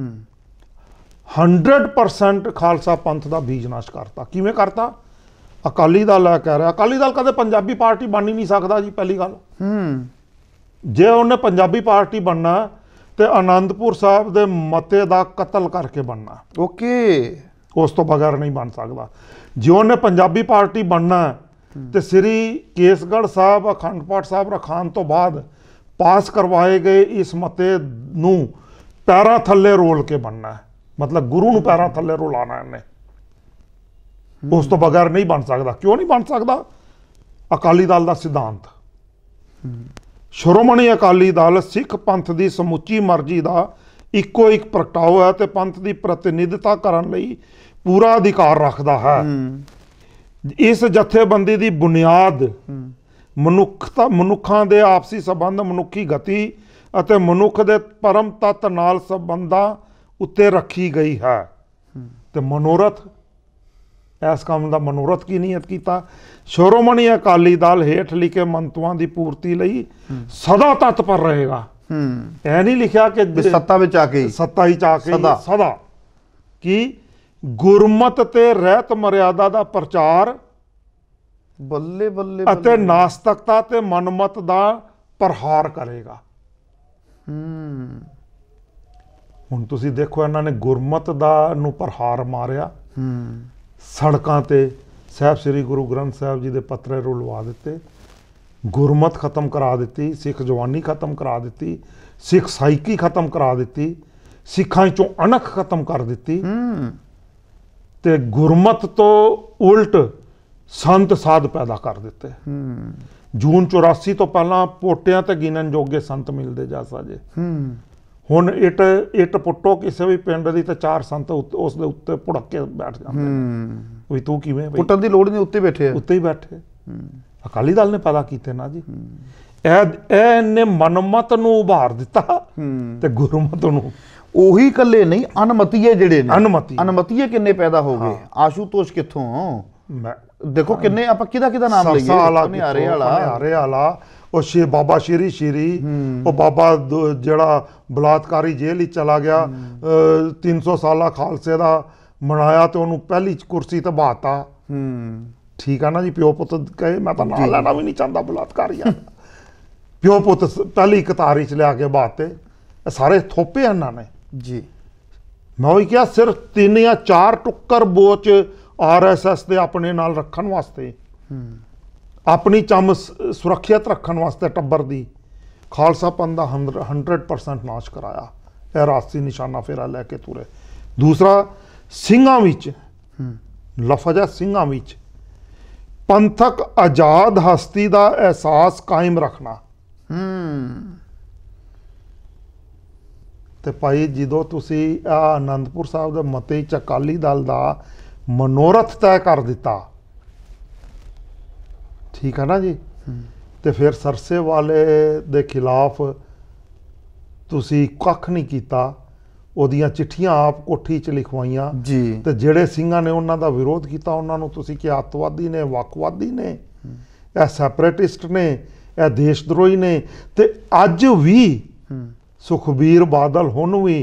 ਹੰਡਰਡ ਪਰਸੈਂਟ ਖਾਲਸਾ ਪੰਥ ਦਾ ਬੀਜ ਨਾਸ਼ ਕਰਤਾ। ਕਿਵੇਂ ਕਰਤਾ? ਅਕਾਲੀ ਦਲ ਆ ਕਹਿ ਰਿਹਾ, ਅਕਾਲੀ ਦਲ ਕਦੇ ਪੰਜਾਬੀ ਪਾਰਟੀ ਬਣ ਹੀ ਨਹੀਂ ਸਕਦਾ ਜੀ। ਪਹਿਲੀ ਗੱਲ, ਜੇ ਉਹਨੇ ਪੰਜਾਬੀ ਪਾਰਟੀ ਬਣਨਾ ਤੇ ਆਨੰਦਪੁਰ ਸਾਹਿਬ ਦੇ ਮਤੇ ਦਾ ਕਤਲ ਕਰਕੇ ਬਣਨਾ, ਓਕੇ, ਉਸ ਤੋਂ ਬਗੈਰ ਨਹੀਂ ਬਣ ਸਕਦਾ। ਜੇ ਉਹਨੇ ਪੰਜਾਬੀ ਪਾਰਟੀ ਬਣਨਾ ਤੇ ਸ੍ਰੀ ਕੇਸਗੜ੍ਹ ਸਾਹਿਬ ਅਖੰਡ ਪਾਠ ਸਾਹਿਬ ਰਖਾਉਣ ਤੋਂ ਬਾਅਦ ਪਾਸ ਕਰਵਾਏ ਗਏ ਇਸ ਮਤੇ ਨੂੰ ਪੈਰਾਂ ਥੱਲੇ ਰੋਲ ਕੇ ਬਣਨਾ, ਮਤਲਬ ਗੁਰੂ ਨੂੰ ਪੈਰਾਂ ਥੱਲੇ ਰੋਲਾਣਾ ਇਹਨੇ, ਉਸ ਤੋਂ ਬਗੈਰ ਨਹੀਂ ਬਣ ਸਕਦਾ। ਕਿਉਂ ਨਹੀਂ ਬਣ ਸਕਦਾ? ਅਕਾਲੀ ਦਲ ਦਾ ਸਿਧਾਂਤ, ਸ਼੍ਰੋਮਣੀ ਅਕਾਲੀ ਦਲ ਸਿੱਖ ਪੰਥ ਦੀ ਸਮੁੱਚੀ ਮਰਜ਼ੀ ਦਾ ਇੱਕੋ ਇੱਕ ਪ੍ਰਗਟਾਓ ਹੈ ਤੇ ਪੰਥ ਦੀ ਪ੍ਰਤੀਨਿਧਤਾ ਕਰਨ ਲਈ ਪੂਰਾ ਅਧਿਕਾਰ ਰੱਖਦਾ ਹੈ। ਇਸ ਜਥੇਬੰਦੀ ਦੀ ਬੁਨਿਆਦ ਮਨੁੱਖਤਾ, ਮਨੁੱਖਾਂ ਦੇ ਆਪਸੀ ਸੰਬੰਧ, ਮਨੁੱਖੀ ਗਤੀ ਅਤੇ ਮਨੁੱਖ ਦੇ ਪਰਮ ਤੱਤ ਨਾਲ ਸੰਬੰਧਾਂ ਉੱਤੇ ਰੱਖੀ ਗਈ ਹੈ। ਤੇ ਮਨੋਰਥ, ਇਸ ਕੰਮ ਦਾ ਮਨੋਰਥ ਕੀ ਨੀਅਤ ਕੀਤਾ? ਸ਼੍ਰੋਮਣੀ ਅਕਾਲੀ ਦਲ ਹੇਠ ਲਿਖੇ ਮੰਤਵਾਂ ਦੀ ਪੂਰਤੀ ਲਈ ਸਦਾ ਤਤਪਰ ਰਹੇਗਾ। ਹੂੰ ਐ ਨਹੀਂ ਲਿਖਿਆ ਕਿ ਵੀ ਸੱਤਾ ਵਿੱਚ ਆ ਕੇ ਹੀ। ਸੱਤਾ ਹੀ ਚ ਆ ਕੇ ਹੀ, ਸਦਾ। ਸਦਾ ਕਿ ਗੁਰਮਤ ਤੇ ਰਹਿਤ ਮਰਿਆਦਾ ਦਾ ਪ੍ਰਚਾਰ ਬੱਲੇ ਬੱਲੇ ਅਤੇ ਨਾਸਤਕਤਾ ਤੇ ਮਨਮਤ ਦਾ ਪ੍ਰਹਾਰ ਕਰੇਗਾ। ਹੂੰ ਹੁਣ ਤੁਸੀਂ ਦੇਖੋ ਇਹਨਾਂ ਨੇ ਗੁਰਮਤ ਦਾ ਨੂੰ ਪ੍ਰਹਾਰ ਮਾਰਿਆ, ਹੂੰ ਸੜਕਾਂ ਤੇ ਸਾਹਿਬ ਸ੍ਰੀ ਗੁਰੂ ਗ੍ਰੰਥ ਸਾਹਿਬ ਜੀ ਦੇ ਪੱਤਰੇ ਰੁਲਵਾ ਦਿੱਤੇ, ਗੁਰਮਤ ਖਤਮ ਕਰਾ ਦਿੱਤੀ, ਸਿੱਖ ਜਵਾਨੀ ਖਤਮ ਕਰਾ ਦਿੱਤੀ, ਸਿੱਖ ਸਾਈਕੀ ਖਤਮ ਕਰਾ ਦਿੱਤੀ, ਸਿੱਖਾਂ ਚੋਂ ਅਣਖ ਖਤਮ ਕਰ ਦਿੱਤੀ ਹੂੰ ਤੇ ਗੁਰਮਤ ਤੋਂ ਉਲਟ ਸੰਤ ਸਾਧ ਪੈਦਾ ਕਰ ਦਿੱਤੇ। ਹੂੰ ਜੂਨ ਚੁਰਾਸੀ ਤੋਂ ਪਹਿਲਾਂ ਪੋਟਿਆਂ ਤੇ ਗਿਣਨ ਜੋਗੇ ਸੰਤ ਮਿਲਦੇ ਜਾ ਸਾਜੇ। ਹੂੰ ਹੁਣ ਇੱਟ ਇੱਟ ਪੁੱਟੋ ਕਿਸੇ ਵੀ ਪਿੰਡ ਦੀ ਤੇ ਚਾਰ ਸੰਤ ਉੱਤੇ- ਉਸ ਦੇ ਉੱਤੇ ਭੁੜਕ ਕੇ ਬੈਠ ਜਾਂਦੇ ਨੇ ਹੂੰ ਵੀ ਤੂੰ ਕਿਵੇਂ ਬਈ, ਪੁੱਟਣ ਦੀ ਲੋੜ ਨਹੀਂ, ਉੱਤੇ ਬੈਠੇ ਆ। ਉੱਤੇ ਹੀ ਬੈਠੇ। ਅਕਾਲੀ ਦਲ ਨੇ ਪੈਦਾ ਕੀਤੇ ਨਾ ਜੀ। ਇਹ ਇਹਨੇ ਮਨਮਤ ਨੂੰ ਉਭਾਰ ਦਿੱਤਾ ਹੂੰ ਤੇ ਗੁਰਮਤ ਨੂੰ। ਉਹੀ ਇਕੱਲੇ ਨਹੀਂ, ਅਨਮਤੀਏ ਜਿਹੜੇ ਨੇ, ਅਨਮਤੀ। ਅਨਮਤੀਏ ਕਿੰਨੇ ਪੈਦਾ ਹੋ ਗਏ। ਆਸ਼ੂਤੋਸ਼ ਕਿੱਥੋਂ, ਮੈਂ ਦੇਖੋ ਕਿੰਨੇ, ਆਪਾਂ ਕਿਹਦਾ ਕਿਹਦਾ ਨਾਮ ਲਈਏ, ਸਰਸਾ ਨਿਆਰੇ ਵਾਲਾ, ਨਿਆਰੇ ਵਾਲਾ, ਉਹ ਸ਼ੇ ਬਾਬਾ ਸ਼੍ਰੀ ਸ਼੍ਰੀ, ਉਹ ਬਾਬਾ ਦ- ਜਿਹੜਾ ਬਲਾਤਕਾਰੀ ਜੇਲ੍ਹ ਵਿੱਚ ਚਲਾ ਗਿਆ, ਤਿੰਨ ਸੌ ਸਾਲਾ ਖਾਲਸੇ ਦਾ ਮਨਾਇਆ ਤੇ ਉਹਨੂੰ ਪਹਿਲੀ ਕੁਰਸੀ ਤੇ ਬਾਤਾ। ਹੂੰ ਠੀਕ ਆ ਨਾ ਜੀ। ਪਿਓ ਪੁੱਤ ਕਹੇ, ਮੈਂ ਤਾਂ ਨਾਂ ਲੈਣਾ ਵੀ ਨਹੀਂ ਚਾਹੁੰਦਾ ਬਲਾਤਕਾਰੀਆਂ ਦਾ। ਪਿਓ ਪੁੱਤ ਸ- ਪਹਿਲੀ ਕਤਾਰੀ ਚ ਲਿਆ ਕੇ ਬਾਤੇ। ਇਹ ਸਾਰੇ ਥੋਪੇ ਇਹਨਾਂ ਨੇ ਜੀ। ਮੈਂ ਉਹੀ ਕਿਹਾ, ਸਿਰਫ ਤਿੰਨ ਜਾਂ ਚਾਰ ਟੁੱਕਰ ਬੋਚ ਆਰ ਐਸ ਐਸ ਦੇ ਆਪਣੇ ਨਾਲ ਰੱਖਣ ਵਾਸਤੇ, ਆਪਣੀ ਚੰਮ ਸ- ਸੁਰੱਖਿਅਤ ਰੱਖਣ ਵਾਸਤੇ ਟੱਬਰ ਦੀ, ਖਾਲਸਾ ਪੰਥ ਦਾ ਹੰਡਰਡ ਪਰਸੈਂਟ ਨਾਸ਼ ਕਰਾਇਆ। ਇਹ ਰਾਸੀ ਨਿਸ਼ਾਨਾ ਫੇਰਾ ਲੈ ਕੇ ਤੁਰੇ। ਦੂਸਰਾ, ਸਿੰਘਾਂ ਵਿੱਚ ਲਫ਼ਜ਼ ਹੈ ਸਿੰਘਾਂ ਵਿੱਚ ਪੰਥਕ ਆਜ਼ਾਦ ਹਸਤੀ ਦਾ ਅਹਿਸਾਸ ਕਾਇਮ ਰੱਖਣਾ। ਹੂੰ ਤੇ ਭਾਈ ਜਦੋਂ ਤੁਸੀਂ ਆ ਆਨੰਦਪੁਰ ਸਾਹਿਬ ਦੇ ਮਤੇ 'ਚ ਅਕਾਲੀ ਦਲ ਦਾ ਮਨੋਰਥ ਤੈਅ ਕਰ ਦਿੱਤਾ, ਠੀਕ ਹੈ ਨਾ ਜੀ, ਤੇ ਫਿਰ ਸਰਸੇ ਵਾਲੇ ਦੇ ਖਿਲਾਫ ਤੁਸੀਂ ਕੱਖ ਨਹੀਂ ਕੀਤਾ। ਉਹਦੀਆਂ ਚਿੱਠੀਆਂ ਆਪ ਕੋਠੀ 'ਚ ਲਿਖਵਾਈਆਂ ਜੀ। ਤੇ ਜਿਹੜੇ ਸਿੰਘਾਂ ਨੇ ਉਹਨਾਂ ਦਾ ਵਿਰੋਧ ਕੀਤਾ ਉਹਨਾਂ ਨੂੰ ਤੁਸੀਂ ਕਿ ਅੱਤਵਾਦੀ ਨੇ, ਵੱਖਵਾਦੀ ਨੇ, ਇਹ ਸੈਪਰੇਟਿਸਟ ਨੇ, ਇਹ ਦੇਸ਼ ਦਰੋਹੀ ਨੇ। ਤੇ ਅੱਜ ਵੀ ਸੁਖਬੀਰ ਬਾਦਲ ਹੁਣ ਵੀ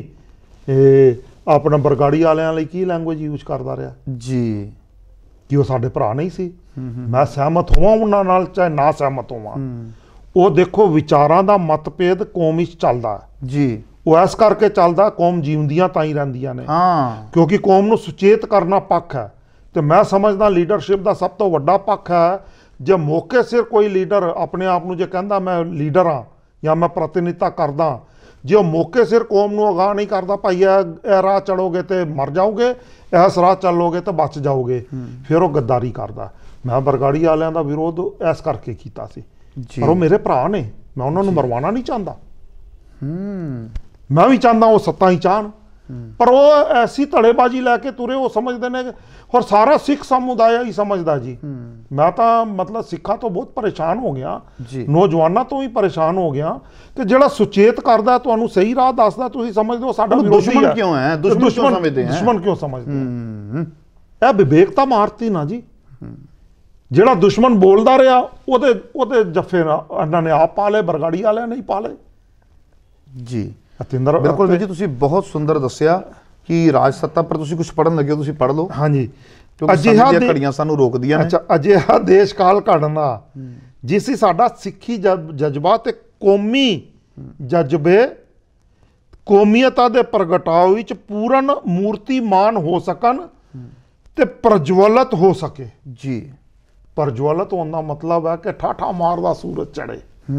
ਇਹ ਆਪਣਾ ਬਰਗਾੜੀ ਵਾਲਿਆਂ ਲਈ ਕੀ ਲੈਂਗੁਏਜ ਯੂਜ਼ ਕਰਦਾ ਰਿਹਾ ਜੀ। ਕਿ ਉਹ ਸਾਡੇ ਭਰਾ ਨਹੀਂ ਸੀ। ਮੈਂ ਸਹਿਮਤ ਹੋਵਾਂ ਉਹਨਾਂ ਨਾਲ, ਚਾਹੇ ਨਾ ਸਹਿਮਤ ਹੋਵਾਂ। ਉਹ ਦੇਖੋ ਵਿਚਾਰਾਂ ਦਾ ਮਤਭੇਦ ਕੌਮ ਵਿੱਚ ਚੱਲਦਾ ਜੀ। ਉਹ ਇਸ ਕਰਕੇ ਚੱਲਦਾ, ਕੌਮ ਜੀਉਂਦੀਆਂ ਤਾਂ ਹੀ ਰਹਿੰਦੀਆਂ ਨੇ, ਹਾਂ, ਕਿਉਂਕਿ ਕੌਮ ਨੂੰ ਸੁਚੇਤ ਕਰਨਾ ਪੱਖ ਹੈ। ਤੇ ਮੈਂ ਸਮਝਦਾ ਲੀਡਰਸ਼ਿਪ ਦਾ ਸਭ ਤੋਂ ਵੱਡਾ ਪੱਖ ਹੈ, ਜੇ ਮੌਕੇ ਸਿਰ ਕੋਈ ਲੀਡਰ ਆਪਣੇ ਆਪ ਨੂੰ ਜੇ ਕਹਿੰਦਾ ਮੈਂ ਲੀਡਰ ਹਾਂ ਜਾਂ ਮੈਂ ਪ੍ਰਤੀਨਿਧਤਾ ਕਰਦਾ, ਜੇ ਉਹ ਮੌਕੇ ਸਿਰ ਕੌਮ ਨੂੰ ਅਗਾਹ ਨਹੀਂ ਕਰਦਾ, ਭਾਈ ਇਹ ਇਹ ਰਾਹ ਚੜੋਗੇ ਤੇ ਮਰ ਜਾਓਗੇ, ਇਸ ਰਾਹ ਚੱਲੋਗੇ ਤੇ ਬਚ ਜਾਓਗੇ, ਫਿਰ ਉਹ ਗੱਦਾਰੀ ਕਰਦਾ। ਮੈਂ ਬਰਗਾੜੀ ਵਾਲਿਆਂ ਦਾ ਵਿਰੋਧ ਇਸ ਕਰਕੇ ਕੀਤਾ ਸੀ, ਪਰ ਉਹ ਮੇਰੇ ਭਰਾ ਨੇ, ਮੈਂ ਉਹਨਾਂ ਨੂੰ ਮਰਵਾਉਣਾ ਨਹੀਂ ਚਾਹੁੰਦਾ। ਹੂੰ ਮੈਂ ਵੀ ਚਾਹੁੰਦਾ ਉਹ ਸੱਤਾ ਹੀ ਚਾਹਣ, ਪਰ ਉਹ ਐਸੀ ਧੜੇਬਾਜ਼ੀ ਲੈ ਕੇ ਤੁਰੇ। ਉਹ ਸਮਝਦੇ ਨੇ, ਔਰ ਸਾਰਾ ਸਿੱਖ ਸਮੁਦਾਇ ਹੀ ਸਮਝਦਾ ਜੀ। ਮੈਂ ਤਾਂ ਮਤਲਬ ਸਿੱਖਾਂ ਤੋਂ ਬਹੁਤ ਪਰੇਸ਼ਾਨ ਹੋ ਗਿਆ, ਨੌਜਵਾਨਾਂ ਤੋਂ ਵੀ ਪਰੇਸ਼ਾਨ ਹੋ ਗਿਆ ਕਿ ਜਿਹੜਾ ਸੁਚੇਤ ਕਰਦਾ, ਤੁਹਾਨੂੰ ਸਹੀ ਰਾਹ ਦੱਸਦਾ, ਤੁਸੀਂ ਸਮਝਦੇ ਹੋ ਸਾਡਾ ਵਿਰੋਧੀ ਹੈ। ਦੁਸ਼ਮਣ ਕਿਉਂ ਹੈ, ਦੁਸ਼ਮਣ ਕਿਉਂ ਸਮਝਦੇ ਹੈ, ਦੁਸ਼ਮਣ ਕਿਉਂ ਸਮਝਦੇ ਹੈ? ਇਹ ਵਿਵੇਕਤਾ ਮਾਰਤੀ ਨਾ ਜੀ। ਜਿਹੜਾ ਦੁਸ਼ਮਣ ਬੋਲਦਾ ਰਿਹਾ, ਉਹਦੇ ਉਹਦੇ ਜੱਫੇ ਨਾਲ ਇਹਨਾਂ ਨੇ ਆਪ ਪਾ ਲਏ, ਬਰਗਾੜੀ ਵਾਲਿਆਂ ਨੇ ਹੀ ਪਾ ਲਏ ਜੀ। ਅਤਿੰਦਰ ਬਿਲਕੁਲ ਵੀਰ ਜੀ, ਤੁਸੀਂ ਬਹੁਤ ਸੁੰਦਰ ਦੱਸਿਆ ਕਿ ਰਾਜ ਸੱਤਾ ਪਰ ਤੁਸੀਂ ਕੁਝ ਪੜਨ ਲੱਗੇ ਹੋ, ਤੁਸੀਂ ਪੜ੍ਹ ਲਓ। ਹਾਂਜੀ। ਕਿਉਂਕਿ ਸਮੇਂ ਦੀਆਂ ਘੜੀਆਂ ਸਾਨੂੰ ਰੋਕਦੀਆਂ ਨੇ। ਅੱਛਾ, ਅਜਿਹਾ ਦੇਸ਼ ਕਾਲ ਘੜਨਾ ਜਿਸ ਹੀ ਸਾਡਾ ਸਿੱਖੀ ਜਜ਼- ਜਜ਼ਬਾ ਤੇ ਕੌਮੀ ਜਜ਼ਬੇ ਕੌਮੀਅਤਾਂ ਦੇ ਪ੍ਰਗਟਾਓ ਵਿੱਚ ਪੂਰਨ ਮੂਰਤੀਮਾਨ ਹੋ ਸਕਣ ਤੇ ਪ੍ਰਜਵਲਿਤ ਹੋ ਸਕੇ। ਜੀ। ਪ੍ਰਜਵਲਿਤ ਹੋਣ ਦਾ ਮਤਲਬ ਹੈ ਕਿ ਠਾਠਾ ਮਾਰਦਾ ਸੂਰਜ ਚੜੇ,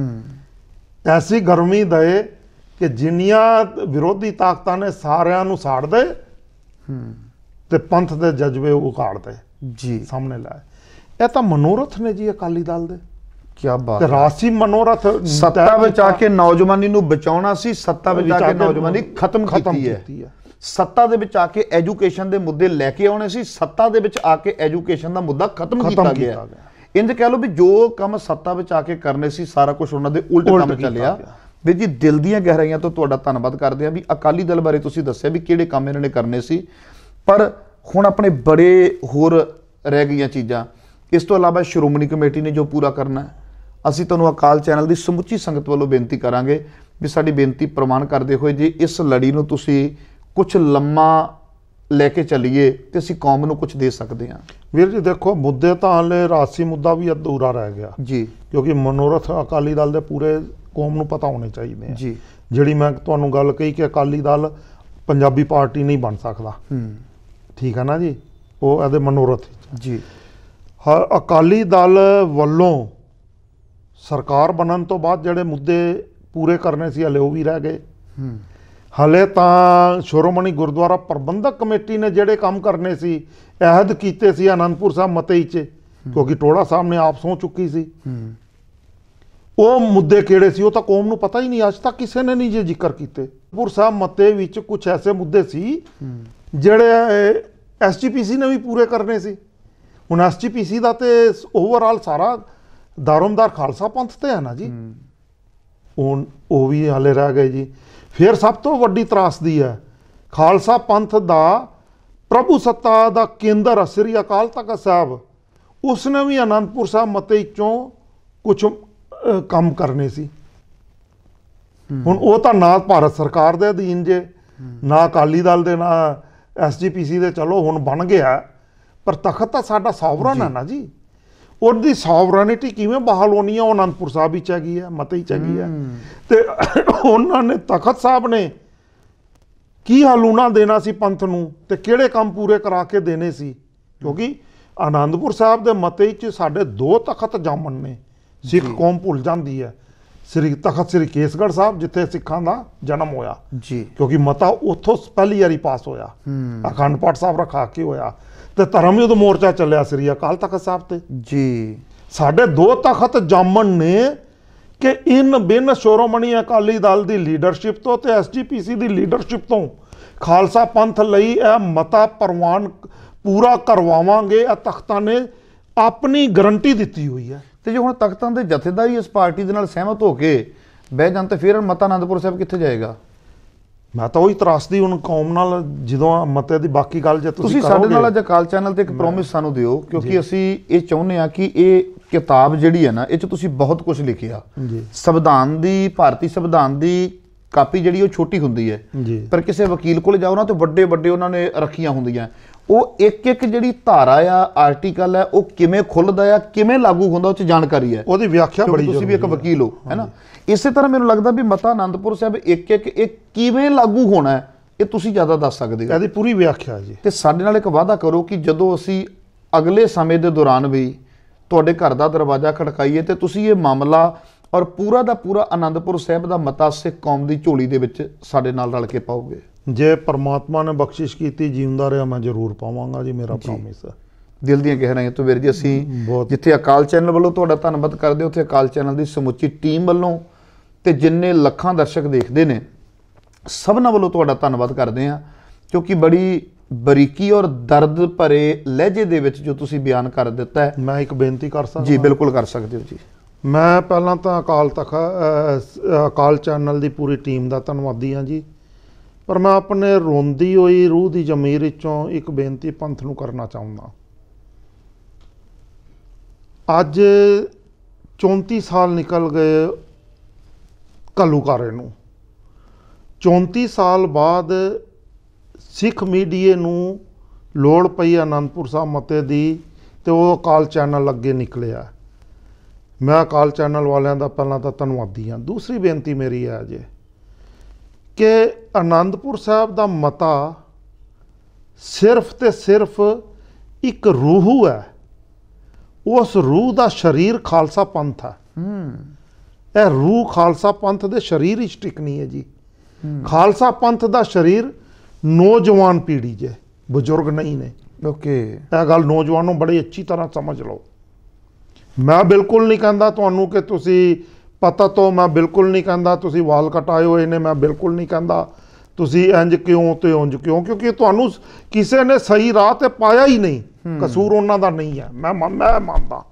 ਐਸੀ ਗਰਮੀ ਦਏ ਕਿ ਜਿੰਨੀਆਂ ਵਿਰੋਧੀ ਤਾਕਤਾਂ ਨੇ ਸਾਰਿਆਂ ਨੂੰ ਸਾੜ ਦੇ ਤੇ ਪੰਥ ਦੇ ਜਜ਼ਬੇ ਉਘਾੜ ਦੇ ਜੀ ਸਾਹਮਣੇ ਲਾਏ। ਇਹ ਤਾਂ ਮਨੋਰਥ ਨੇ ਜੀ ਅਕਾਲੀ ਦਲ ਦੇ। ਕੀ ਬਾਤ ਤੇ ਰਾਸੀ ਮਨੋਰਥ ਸੱਤਾ ਵਿੱਚ ਆ ਕੇ ਨੌਜਵਾਨੀ ਨੂੰ ਬਚਾਉਣਾ ਸੀ, ਸੱਤਾ ਵਿੱਚ ਆ ਕੇ ਨੌਜਵਾਨੀ ਖਤਮ ਕੀਤੀ ਹੈ। ਸੱਤਾ ਦੇ ਵਿੱਚ ਆ ਕੇ ਐਜੂਕੇਸ਼ਨ ਦੇ ਮੁੱਦੇ ਲੈ ਕੇ ਆਉਣੇ ਸੀ, ਸੱਤਾ ਦੇ ਵਿੱਚ ਆ ਕੇ ਐਜੂਕੇਸ਼ਨ ਦਾ ਮੁੱਦਾ ਖਤਮ ਕੀਤਾ ਗਿਆ। ਇੰਜ ਕਹਿ ਲਓ ਵੀ ਜੋ ਕੰਮ ਸੱਤਾ ਵਿੱਚ ਆ ਕੇ ਕਰਨੇ ਸੀ, ਸਾਰਾ ਕੁਝ ਉਹਨਾਂ ਦੇ ਉਲਟ ਕੰਮ ਚੱਲਿਆ। ਵੀਰ ਜੀ, ਦਿਲ ਦੀਆਂ ਗਹਿਰਾਈਆਂ ਤੋਂ ਤੁਹਾਡਾ ਧੰਨਵਾਦ ਕਰਦੇ ਹਾਂ ਵੀ ਅਕਾਲੀ ਦਲ ਬਾਰੇ ਤੁਸੀਂ ਦੱਸਿਆ ਵੀ ਕਿਹੜੇ ਕੰਮ ਇਹਨਾਂ ਨੇ ਕਰਨੇ ਸੀ, ਪਰ ਹੁਣ ਆਪਣੇ ਬੜੇ ਹੋਰ ਰਹਿ ਗਈਆਂ ਚੀਜ਼ਾਂ। ਇਸ ਤੋਂ ਇਲਾਵਾ ਸ਼੍ਰੋਮਣੀ ਕਮੇਟੀ ਨੇ ਜੋ ਪੂਰਾ ਕਰਨਾ ਹੈ, ਅਸੀਂ ਤੁਹਾਨੂੰ ਅਕਾਲ ਚੈਨਲ ਦੀ ਸਮੁੱਚੀ ਸੰਗਤ ਵੱਲੋਂ ਬੇਨਤੀ ਕਰਾਂਗੇ ਵੀ ਸਾਡੀ ਬੇਨਤੀ ਪ੍ਰਵਾਨ ਕਰਦੇ ਹੋਏ ਜੇ ਇਸ ਲੜੀ ਨੂੰ ਤੁਸੀਂ ਕੁਝ ਲੰਮਾ ਲੈ ਕੇ ਚੱਲੀਏ ਤੇ ਅਸੀਂ ਕੌਮ ਨੂੰ ਕੁਝ ਦੇ ਸਕਦੇ ਹਾਂ? ਵੀਰ ਜੀ ਦੇਖੋ, ਮੁੱਦੇ ਤਾਂ ਹਾਲੇ ਰਾਜਸੀ ਮੁੱਦਾ ਵੀ ਅਧੂਰਾ ਰਹਿ ਗਿਆ ਜੀ, ਕਿਉਂਕਿ ਮਨੋਰਥ ਅਕਾਲੀ ਦਲ ਦੇ ਪੂਰੇ ਕੌਮ ਨੂੰ ਪਤਾ ਹੋਣੇ ਚਾਹੀਦੇ ਆ ਜੀ। ਜਿਹੜੀ ਮੈਂ ਤੁਹਾਨੂੰ ਗੱਲ ਕਹੀ ਕਿ ਅਕਾਲੀ ਦਲ ਪੰਜਾਬੀ ਪਾਰਟੀ ਨਹੀਂ ਬਣ ਸਕਦਾ, ਹੂੰ, ਠੀਕ ਹੈ ਨਾ ਜੀ, ਉਹ ਇਹਦੇ ਮਨੋਰਥ ਜੀ। ਹ ਅਕਾਲੀ ਦਲ ਵੱਲੋਂ ਸਰਕਾਰ ਬਣਨ ਤੋਂ ਬਾਅਦ ਜਿਹੜੇ ਮੁੱਦੇ ਪੂਰੇ ਕਰਨੇ ਸੀ ਹਲੇ ਉਹ ਵੀ ਰਹਿ ਗਏ। ਹੂੰ, ਹਲੇ ਤਾਂ ਸ਼੍ਰੋਮਣੀ ਗੁਰਦੁਆਰਾ ਪ੍ਰਬੰਧਕ ਕਮੇਟੀ ਨੇ ਜਿਹੜੇ ਕੰਮ ਕਰਨੇ ਸੀ, ਅਹਿਦ ਕੀਤੇ ਸੀ ਆਨੰਦਪੁਰ ਸਾਹਿਬ ਮਤੇ 'ਚ, ਕਿਉਂਕਿ ਟੋੜਾ ਸਾਹਿਬ ਨੇ ਆਪ ਸਹੁੰ ਚੁੱਕੀ ਸੀ, ਹੂੰ, ਉਹ ਮੁੱਦੇ ਕਿਹੜੇ ਸੀ ਉਹ ਤਾਂ ਕੌਮ ਨੂੰ ਪਤਾ ਹੀ ਨਹੀਂ, ਅੱਜ ਤੱਕ ਕਿਸੇ ਨੇ ਨਹੀਂ ਜੇ ਜ਼ਿਕਰ ਕੀਤੇ। ਆਨੰਦਪੁਰ ਸਾਹਿਬ ਮਤੇ ਵਿੱਚ ਕੁਝ ਐਸੇ ਮੁੱਦੇ ਸੀ ਜਿਹੜੇ ਐਸ ਜੀ ਪੀ ਸੀ ਨੇ ਵੀ ਪੂਰੇ ਕਰਨੇ ਸੀ। ਹੁਣ ਐਸ ਜੀ ਪੀ ਸੀ ਦਾ ਤੇ ਓਵਰਆਲ ਸਾਰਾ ਦਾਰੋਮਦਾਰ ਖਾਲਸਾ ਪੰਥ ਤੇ ਹੈ ਨਾ ਜੀ, ਹੁਣ ਉਹ ਵੀ ਹਾਲੇ ਰਹਿ ਗਏ ਜੀ। ਫਿਰ ਸਭ ਤੋਂ ਵੱਡੀ ਤਰਾਸਦੀ ਹੈ ਖਾਲਸਾ ਪੰਥ ਦਾ ਪ੍ਰਭੂ ਸੱਤਾ ਦਾ ਕੇਂਦਰ ਸ੍ਰੀ ਅਕਾਲ ਤਖਤ ਸਾਹਿਬ, ਉਸਨੇ ਵੀ ਆਨੰਦਪੁਰ ਸਾਹਿਬ ਮਤੇ ਚੋਂ ਕੁਝ ਕੰਮ ਕਰਨੇ ਸੀ। ਹੁਣ ਉਹ ਤਾਂ ਨਾ ਭਾਰਤ ਸਰਕਾਰ ਦੇ ਅਧੀਨ ਜੇ, ਨਾ ਅਕਾਲੀ ਦਲ ਦੇ, ਨਾ ਐਸ ਜੀ ਪੀ ਸੀ ਦੇ, ਚਲੋ ਹੁਣ ਬਣ ਗਿਆ, ਪਰ ਤਖਤ ਤਾਂ ਸਾਡਾ ਸੋਵਰਨ ਹੈ ਨਾ ਜੀ। ਉਹਦੀ ਸੋਵਰਨਿਟੀ ਕਿਵੇਂ ਬਹਾਲ ਹੋਣੀ ਹੈ, ਉਹ ਆਨੰਦਪੁਰ ਸਾਹਿਬ ਵਿੱਚ ਹੈਗੀ ਹੈ, ਮਤੇ ਵਿੱਚ ਹੈਗੀ ਹੈ। ਤੇ ਉਹਨਾਂ ਨੇ ਤਖਤ ਸਾਹਿਬ ਨੇ ਕੀ ਹਲੂਣਾ ਦੇਣਾ ਸੀ ਪੰਥ ਨੂੰ, ਤੇ ਕਿਹੜੇ ਕੰਮ ਪੂਰੇ ਕਰਾ ਕੇ ਦੇਣੇ ਸੀ, ਕਿਉਂਕਿ ਆਨੰਦਪੁਰ ਸਾਹਿਬ ਦੇ ਮਤੇ 'ਚ ਸਾਡੇ ਦੋ ਤਖਤ ਜਾਮਣ ਨੇ। ਸਿੱਖ ਕੌਮ ਭੁੱਲ ਜਾਂਦੀ ਹੈ ਸ੍ਰੀ ਤਖਤ ਸ੍ਰੀ ਕੇਸਗੜ੍ਹ ਸਾਹਿਬ ਜਿੱਥੇ ਸਿੱਖਾਂ ਦਾ ਜਨਮ ਹੋਇਆ ਜੀ, ਕਿਉਂਕਿ ਮਤਾ ਉੱਥੋਂ ਪਹਿਲੀ ਵਾਰੀ ਪਾਸ ਹੋਇਆ, ਅਖੰਡ ਪਾਠ ਸਾਹਿਬ ਰਖਾ ਕੇ ਹੋਇਆ, ਤੇ ਧਰਮ ਯੁੱਧ ਮੋਰਚਾ ਚੱਲਿਆ ਸ੍ਰੀ ਅਕਾਲ ਤਖਤ ਸਾਹਿਬ ਤੇ ਜੀ। ਸਾਡੇ ਦੋ ਤਖਤ ਜਾਮਣ ਨੇ ਕਿ ਇਨ ਬਿਨ ਸ਼੍ਰੋਮਣੀ ਅਕਾਲੀ ਦਲ ਦੀ ਲੀਡਰਸ਼ਿਪ ਤੋਂ ਤੇ ਐਸ ਜੀ ਪੀ ਸੀ ਦੀ ਲੀਡਰਸ਼ਿਪ ਤੋਂ ਖਾਲਸਾ ਪੰਥ ਲਈ ਇਹ ਮਤਾ ਪ੍ਰਵਾਨ ਪੂਰਾ ਕਰਵਾਵਾਂਗੇ। ਇਹ ਤਖਤਾਂ ਨੇ ਆਪਣੀ ਗਰੰਟੀ ਦਿੱਤੀ ਹੋਈ ਹੈ। ਤੇ ਜੇ ਹੁਣ ਤਖਤਾਂ ਦੇ ਜਥੇਦਾਰੀ ਇਸ ਪਾਰਟੀ ਦੇ ਨਾਲ ਸਹਿਮਤ ਹੋ ਕੇ ਬਹਿ ਜਾਣ ਤੇ ਫਿਰ ਮਤਾ ਆਨੰਦਪੁਰ ਸਾਹਿਬ ਕਿੱਥੇ ਜਾਏਗਾ? ਮੈਂ ਤਾਂ ਉਹੀ ਤਰਾਸਦੀ ਹੁਣ ਕੌਮ ਨਾਲ, ਜਦੋਂ ਮਤੇ ਦੀ ਬਾਕੀ ਗੱਲ ਜੇ ਤੁਸੀਂ ਤੁਸੀਂ ਸਾਡੇ ਨਾਲ ਅੱਜ ਅਕਾਲ ਚੈਨਲ ਤੇ ਇੱਕ ਪ੍ਰੋਮਿਸ ਸਾਨੂੰ ਦਿਓ, ਕਿਉਂਕਿ ਅਸੀਂ ਇਹ ਚਾਹੁੰਦੇ ਹਾਂ ਕਿ ਇਹ ਕਿਤਾਬ ਜਿਹੜੀ ਹੈ ਨਾ, ਇਹ 'ਚ ਤੁਸੀਂ ਬਹੁਤ ਕੁਝ ਲਿਖਿਆ। ਸੰਵਿਧਾਨ ਦੀ, ਭਾਰਤੀ ਸੰਵਿਧਾਨ ਦੀ ਕਾਪੀ ਜਿਹੜੀ ਉਹ ਛੋਟੀ ਹੁੰਦੀ ਹੈ, ਪਰ ਕਿਸੇ ਵਕੀਲ ਕੋਲ ਜਾਓ ਨਾ ਤੇ ਵੱਡੇ ਵੱਡੇ ਉਹਨਾਂ ਨੇ ਰੱਖੀਆਂ ਹੁੰਦੀਆਂ। ਉਹ ਇੱਕ ਇੱਕ ਜਿਹੜੀ ਧਾਰਾ ਆ, ਆਰਟੀਕਲ ਹੈ, ਉਹ ਕਿਵੇਂ ਖੁੱਲਦਾ ਆ, ਕਿਵੇਂ ਲਾਗੂ ਹੁੰਦਾ, ਉਹ 'ਚ ਜਾਣਕਾਰੀ ਹੈ, ਉਹਦੀ ਵਿਆਖਿਆ ਬੜੀ। ਤੁਸੀਂ ਵੀ ਇੱਕ ਵਕੀਲ ਹੋ, ਹੈ ਨਾ। ਇਸੇ ਤਰ੍ਹਾਂ ਮੈਨੂੰ ਲੱਗਦਾ ਵੀ ਮਤਾ ਆਨੰਦਪੁਰ ਸਾਹਿਬ ਇੱਕ ਇੱਕ ਇਹ ਕਿਵੇਂ ਲਾਗੂ ਹੋਣਾ ਹੈ, ਇਹ ਤੁਸੀਂ ਜ਼ਿਆਦਾ ਦੱਸ ਸਕਦੇ ਹੋ। ਇਹਦੀ ਪੂਰੀ ਵਿਆਖਿਆ ਜੀ। ਤੇ ਸਾਡੇ ਨਾਲ ਇੱਕ ਵਾਅਦਾ ਕਰੋ ਕਿ ਜਦੋਂ ਅਸੀਂ ਅਗਲੇ ਸਮੇਂ ਦੇ ਦੌਰਾਨ ਵੀ ਤੁਹਾਡੇ ਘਰ ਦਾ ਦਰਵਾਜ਼ਾ ਖੜਕਾਈਏ ਤੇ ਤੁਸੀਂ ਇਹ ਮਾਮਲਾ ਔਰ ਪੂਰਾ ਦਾ ਪੂਰਾ ਆਨੰਦਪੁਰ ਸਾਹਿਬ ਦਾ ਮਤਾ ਸਿੱਖ ਕੌਮ ਦੀ ਝੋਲੀ ਦੇ ਵਿੱਚ ਸਾਡੇ ਨਾਲ ਰਲ ਕੇ ਪਾਓਗੇ। ਜੇ ਪਰਮਾਤਮਾ ਨੇ ਬਖਸ਼ਿਸ਼ ਕੀਤੀ, ਜਿਉਂਦਾ ਰਿਹਾ, ਮੈਂ ਜ਼ਰੂਰ ਪਾਵਾਂਗਾ ਜੀ, ਮੇਰਾ ਪ੍ਰੋਮਿਸ ਹੈ। ਦਿਲ ਦੀਆਂ ਗਹਿਰਾਈਆਂ ਤੋਂ ਵੀਰ ਜੀ ਅਸੀਂ ਜਿੱਥੇ ਅਕਾਲ ਚੈਨਲ ਵੱਲੋਂ ਤੁਹਾਡਾ ਧੰਨਵਾਦ ਕਰਦੇ, ਉੱਥੇ ਅਕਾਲ ਚੈਨਲ ਦੀ ਸਮੁੱਚੀ ਟੀਮ ਵੱਲੋਂ ਤੇ ਜਿੰਨੇ ਲੱਖਾਂ ਦਰਸ਼ਕ ਦੇਖਦੇ ਨੇ ਸਭਨਾਂ ਵੱਲੋਂ ਤੁਹਾਡਾ ਧੰਨਵਾਦ ਕਰਦੇ ਹਾਂ, ਕਿਉਂਕਿ ਬੜੀ ਬਰੀਕੀ ਔਰ ਦਰਦ ਭਰੇ ਲਹਿਜੇ ਦੇ ਵਿੱਚ ਜੋ ਤੁਸੀਂ ਬਿਆਨ ਕਰ ਦਿੱਤਾ ਹੈ। ਮੈਂ ਇੱਕ ਬੇਨਤੀ ਕਰ ਸਕਦਾ? ਜੀ ਬਿਲਕੁਲ ਕਰ ਸਕਦੇ ਹੋ ਜੀ। ਮੈਂ ਪਹਿਲਾਂ ਤਾਂ ਅਕਾਲ ਤਖਤ ਅਕਾਲ ਚੈਨਲ ਦੀ ਪੂਰੀ ਟੀਮ ਦਾ ਧੰਨਵਾਦੀ ਹਾਂ ਜੀ, ਪਰ ਮੈਂ ਆਪਣੇ ਰੋਂਦੀ ਹੋਈ ਰੂਹ ਦੀ ਜ਼ਮੀਰ ਵਿੱਚੋਂ ਇੱਕ ਬੇਨਤੀ ਪੰਥ ਨੂੰ ਕਰਨਾ ਚਾਹੁੰਦਾ। ਅੱਜ ਚੌਂਤੀ ਸਾਲ ਨਿਕਲ ਗਏ ਘੱਲੂਘਾਰੇ ਨੂੰ। ਚੌਂਤੀ ਸਾਲ ਬਾਅਦ ਸਿੱਖ ਮੀਡੀਏ ਨੂੰ ਲੋੜ ਪਈ ਆਨੰਦਪੁਰ ਸਾਹਿਬ ਮਤੇ ਦੀ, ਤੇ ਉਹ ਅਕਾਲ ਚੈਨਲ ਅੱਗੇ ਨਿਕਲਿਆ। ਮੈਂ ਅਕਾਲ ਚੈਨਲ ਵਾਲਿਆਂ ਦਾ ਪਹਿਲਾਂ ਤਾਂ ਧੰਨਵਾਦੀ ਹਾਂ। ਦੂਸਰੀ ਬੇਨਤੀ ਮੇਰੀ ਹੈ ਅਜੇ ਕਿ ਆਨੰਦਪੁਰ ਸਾਹਿਬ ਦਾ ਮਤਾ ਸਿਰਫ ਤੇ ਸਿਰਫ ਇੱਕ ਰੂਹ ਹੈ, ਉਸ ਰੂਹ ਦਾ ਸਰੀਰ ਖਾਲਸਾ ਪੰਥ ਹੈ। ਇਹ ਰੂਹ ਖਾਲਸਾ ਪੰਥ ਦੇ ਸਰੀਰ ਵਿੱਚ ਟਿਕਣੀ ਹੈ ਜੀ। ਖਾਲਸਾ ਪੰਥ ਦਾ ਸਰੀਰ ਨੌਜਵਾਨ ਪੀੜ੍ਹੀ ਜੇ, ਬਜ਼ੁਰਗ ਨਹੀਂ ਨੇ। ਓਕੇ, ਇਹ ਗੱਲ ਨੌਜਵਾਨੋਂ ਬੜੀ ਅੱਛੀ ਤਰ੍ਹਾਂ ਸਮਝ ਲਓ। ਮੈਂ ਬਿਲਕੁਲ ਨਹੀਂ ਕਹਿੰਦਾ ਤੁਹਾਨੂੰ ਕਿ ਤੁਸੀਂ ਪਤਾ ਤੋਂ, ਮੈਂ ਬਿਲਕੁਲ ਨਹੀਂ ਕਹਿੰਦਾ ਤੁਸੀਂ ਵਾਲ ਕਟਾਏ ਹੋਏ ਨੇ, ਮੈਂ ਬਿਲਕੁਲ ਨਹੀਂ ਕਹਿੰਦਾ ਤੁਸੀਂ ਇੰਜ ਕਿਉਂ ਤੇ ਉਂਝ ਕਿਉਂ, ਕਿਉਂਕਿ ਤੁਹਾਨੂੰ ਕਿਸੇ ਨੇ ਸਹੀ ਰਾਹ ਤੇ ਪਾਇਆ ਹੀ ਨਹੀਂ, ਕਸੂਰ ਉਹਨਾਂ ਦਾ ਨਹੀਂ ਹੈ, ਮੈਂ ਮੈਂ ਮੰਨਦਾ।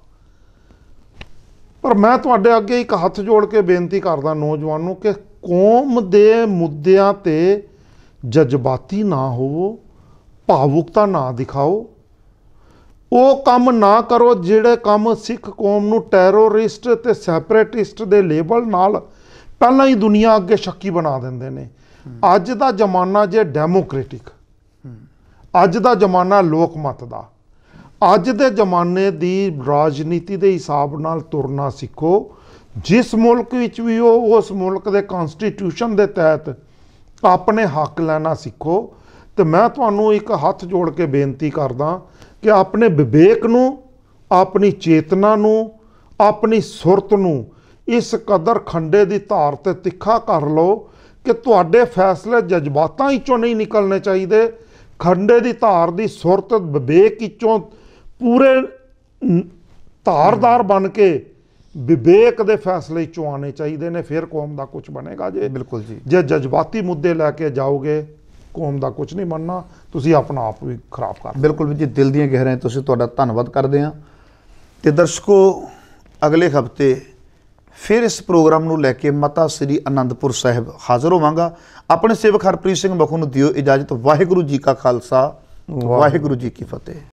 ਪਰ ਮੈਂ ਤੁਹਾਡੇ ਅੱਗੇ ਇੱਕ ਹੱਥ ਜੋੜ ਕੇ ਬੇਨਤੀ ਕਰਦਾ ਨੌਜਵਾਨ ਨੂੰ ਕਿ ਕੌਮ ਦੇ ਮੁੱਦਿਆਂ ਤੇ ਜਜ਼ਬਾਤੀ ਨਾ ਹੋਵੋ, ਭਾਵੁਕਤਾ ਨਾ ਦਿਖਾਓ, ਉਹ ਕੰਮ ਨਾ ਕਰੋ ਜਿਹੜੇ ਕੰਮ ਸਿੱਖ ਕੌਮ ਨੂੰ ਟੈਰੋਰਿਸਟ ਤੇ ਸੈਪਰੇਟਿਸਟ ਦੇ ਲੇਬਲ ਨਾਲ ਪਹਿਲਾਂ ਹੀ ਦੁਨੀਆ ਅੱਗੇ ਸ਼ੱਕੀ ਬਣਾ ਦਿੰਦੇ ਨੇ। ਅੱਜ ਦਾ ਜ਼ਮਾਨਾ ਜੇ ਡੈਮੋਕ੍ਰੈਟਿਕ, ਅੱਜ ਦਾ ਜ਼ਮਾਨਾ ਲੋਕ ਮਤ ਦਾ, ਅੱਜ ਦੇ ਜ਼ਮਾਨੇ ਦੀ ਰਾਜਨੀਤੀ ਦੇ ਹਿਸਾਬ ਨਾਲ ਤੁਰਨਾ ਸਿੱਖੋ। ਜਿਸ ਮੁਲਕ ਵਿੱਚ ਵੀ ਹੋ ਉਸ ਮੁਲਕ ਦੇ ਕਨਸਟੀਟਿਊਸ਼ਨ ਦੇ ਤਹਿਤ ਆਪਣੇ ਹੱਕ ਲੈਣਾ ਸਿੱਖੋ। ਤੇ ਮੈਂ ਤੁਹਾਨੂੰ ਇੱਕ ਹੱਥ ਜੋੜ ਕੇ ਬੇਨਤੀ ਕਰਦਾ ਕਿ ਆਪਣੇ ਵਿਵੇਕ ਨੂੰ, ਆਪਣੀ ਚੇਤਨਾ ਨੂੰ, ਆਪਣੀ ਸੁਰਤ ਨੂੰ ਇਸ ਕਦਰ ਖੰਡੇ ਦੀ ਧਾਰ ਤੇ ਤਿੱਖਾ ਕਰ ਲਓ ਕਿ ਤੁਹਾਡੇ ਫੈਸਲੇ ਜਜ਼ਬਾਤਾਂ ਵਿੱਚੋਂ ਨਹੀਂ ਨਿਕਲਣੇ ਚਾਹੀਦੇ। ਖੰਡੇ ਦੀ ਧਾਰ ਦੀ ਸੁਰਤ ਵਿਵੇਕ ਵਿੱਚੋਂ ਪੂਰੇ ਧਾਰਦਾਰ ਬਣ ਕੇ ਵਿਵੇਕ ਦੇ ਫੈਸਲੇ ਚੋਂ ਆਉਣੇ ਚਾਹੀਦੇ ਨੇ। ਫਿਰ ਕੌਮ ਦਾ ਕੁਝ ਬਣੇਗਾ। ਜੇ ਬਿਲਕੁਲ ਜੀ, ਜੇ ਜਜ਼ਬਾਤੀ ਮੁੱਦੇ ਲੈ ਕੇ ਜਾਓਗੇ ਕੌਮ ਦਾ ਕੁਝ ਨਹੀਂ ਬਣਨਾ, ਤੁਸੀਂ ਆਪਣਾ ਆਪ ਵੀ ਖਰਾਬ ਕਰ। ਬਿਲਕੁਲ ਜੀ, ਦਿਲ ਦੀਆਂ ਗਹਿਰਾਈਆਂ ਤੁਸੀਂ ਤੁਹਾਡਾ ਧੰਨਵਾਦ ਕਰਦੇ ਹਾਂ। ਤੇ ਦਰਸ਼ਕੋ, ਅਗਲੇ ਹਫਤੇ ਫਿਰ ਇਸ ਪ੍ਰੋਗਰਾਮ ਨੂੰ ਲੈ ਕੇ ਮਤਾ ਸ੍ਰੀ ਅਨੰਦਪੁਰ ਸਾਹਿਬ ਹਾਜ਼ਰ ਹੋਵਾਂਗਾ। ਆਪਣੇ ਸੇਵਕ ਹਰਪ੍ਰੀਤ ਸਿੰਘ ਮਖੂ ਨੂੰ ਦਿਓ ਇਜਾਜ਼ਤ। ਵਾਹਿਗੁਰੂ ਜੀ ਕਾ ਖਾਲਸਾ, ਵਾਹਿਗੁਰੂ ਜੀ ਕੀ ਫਤਿਹ।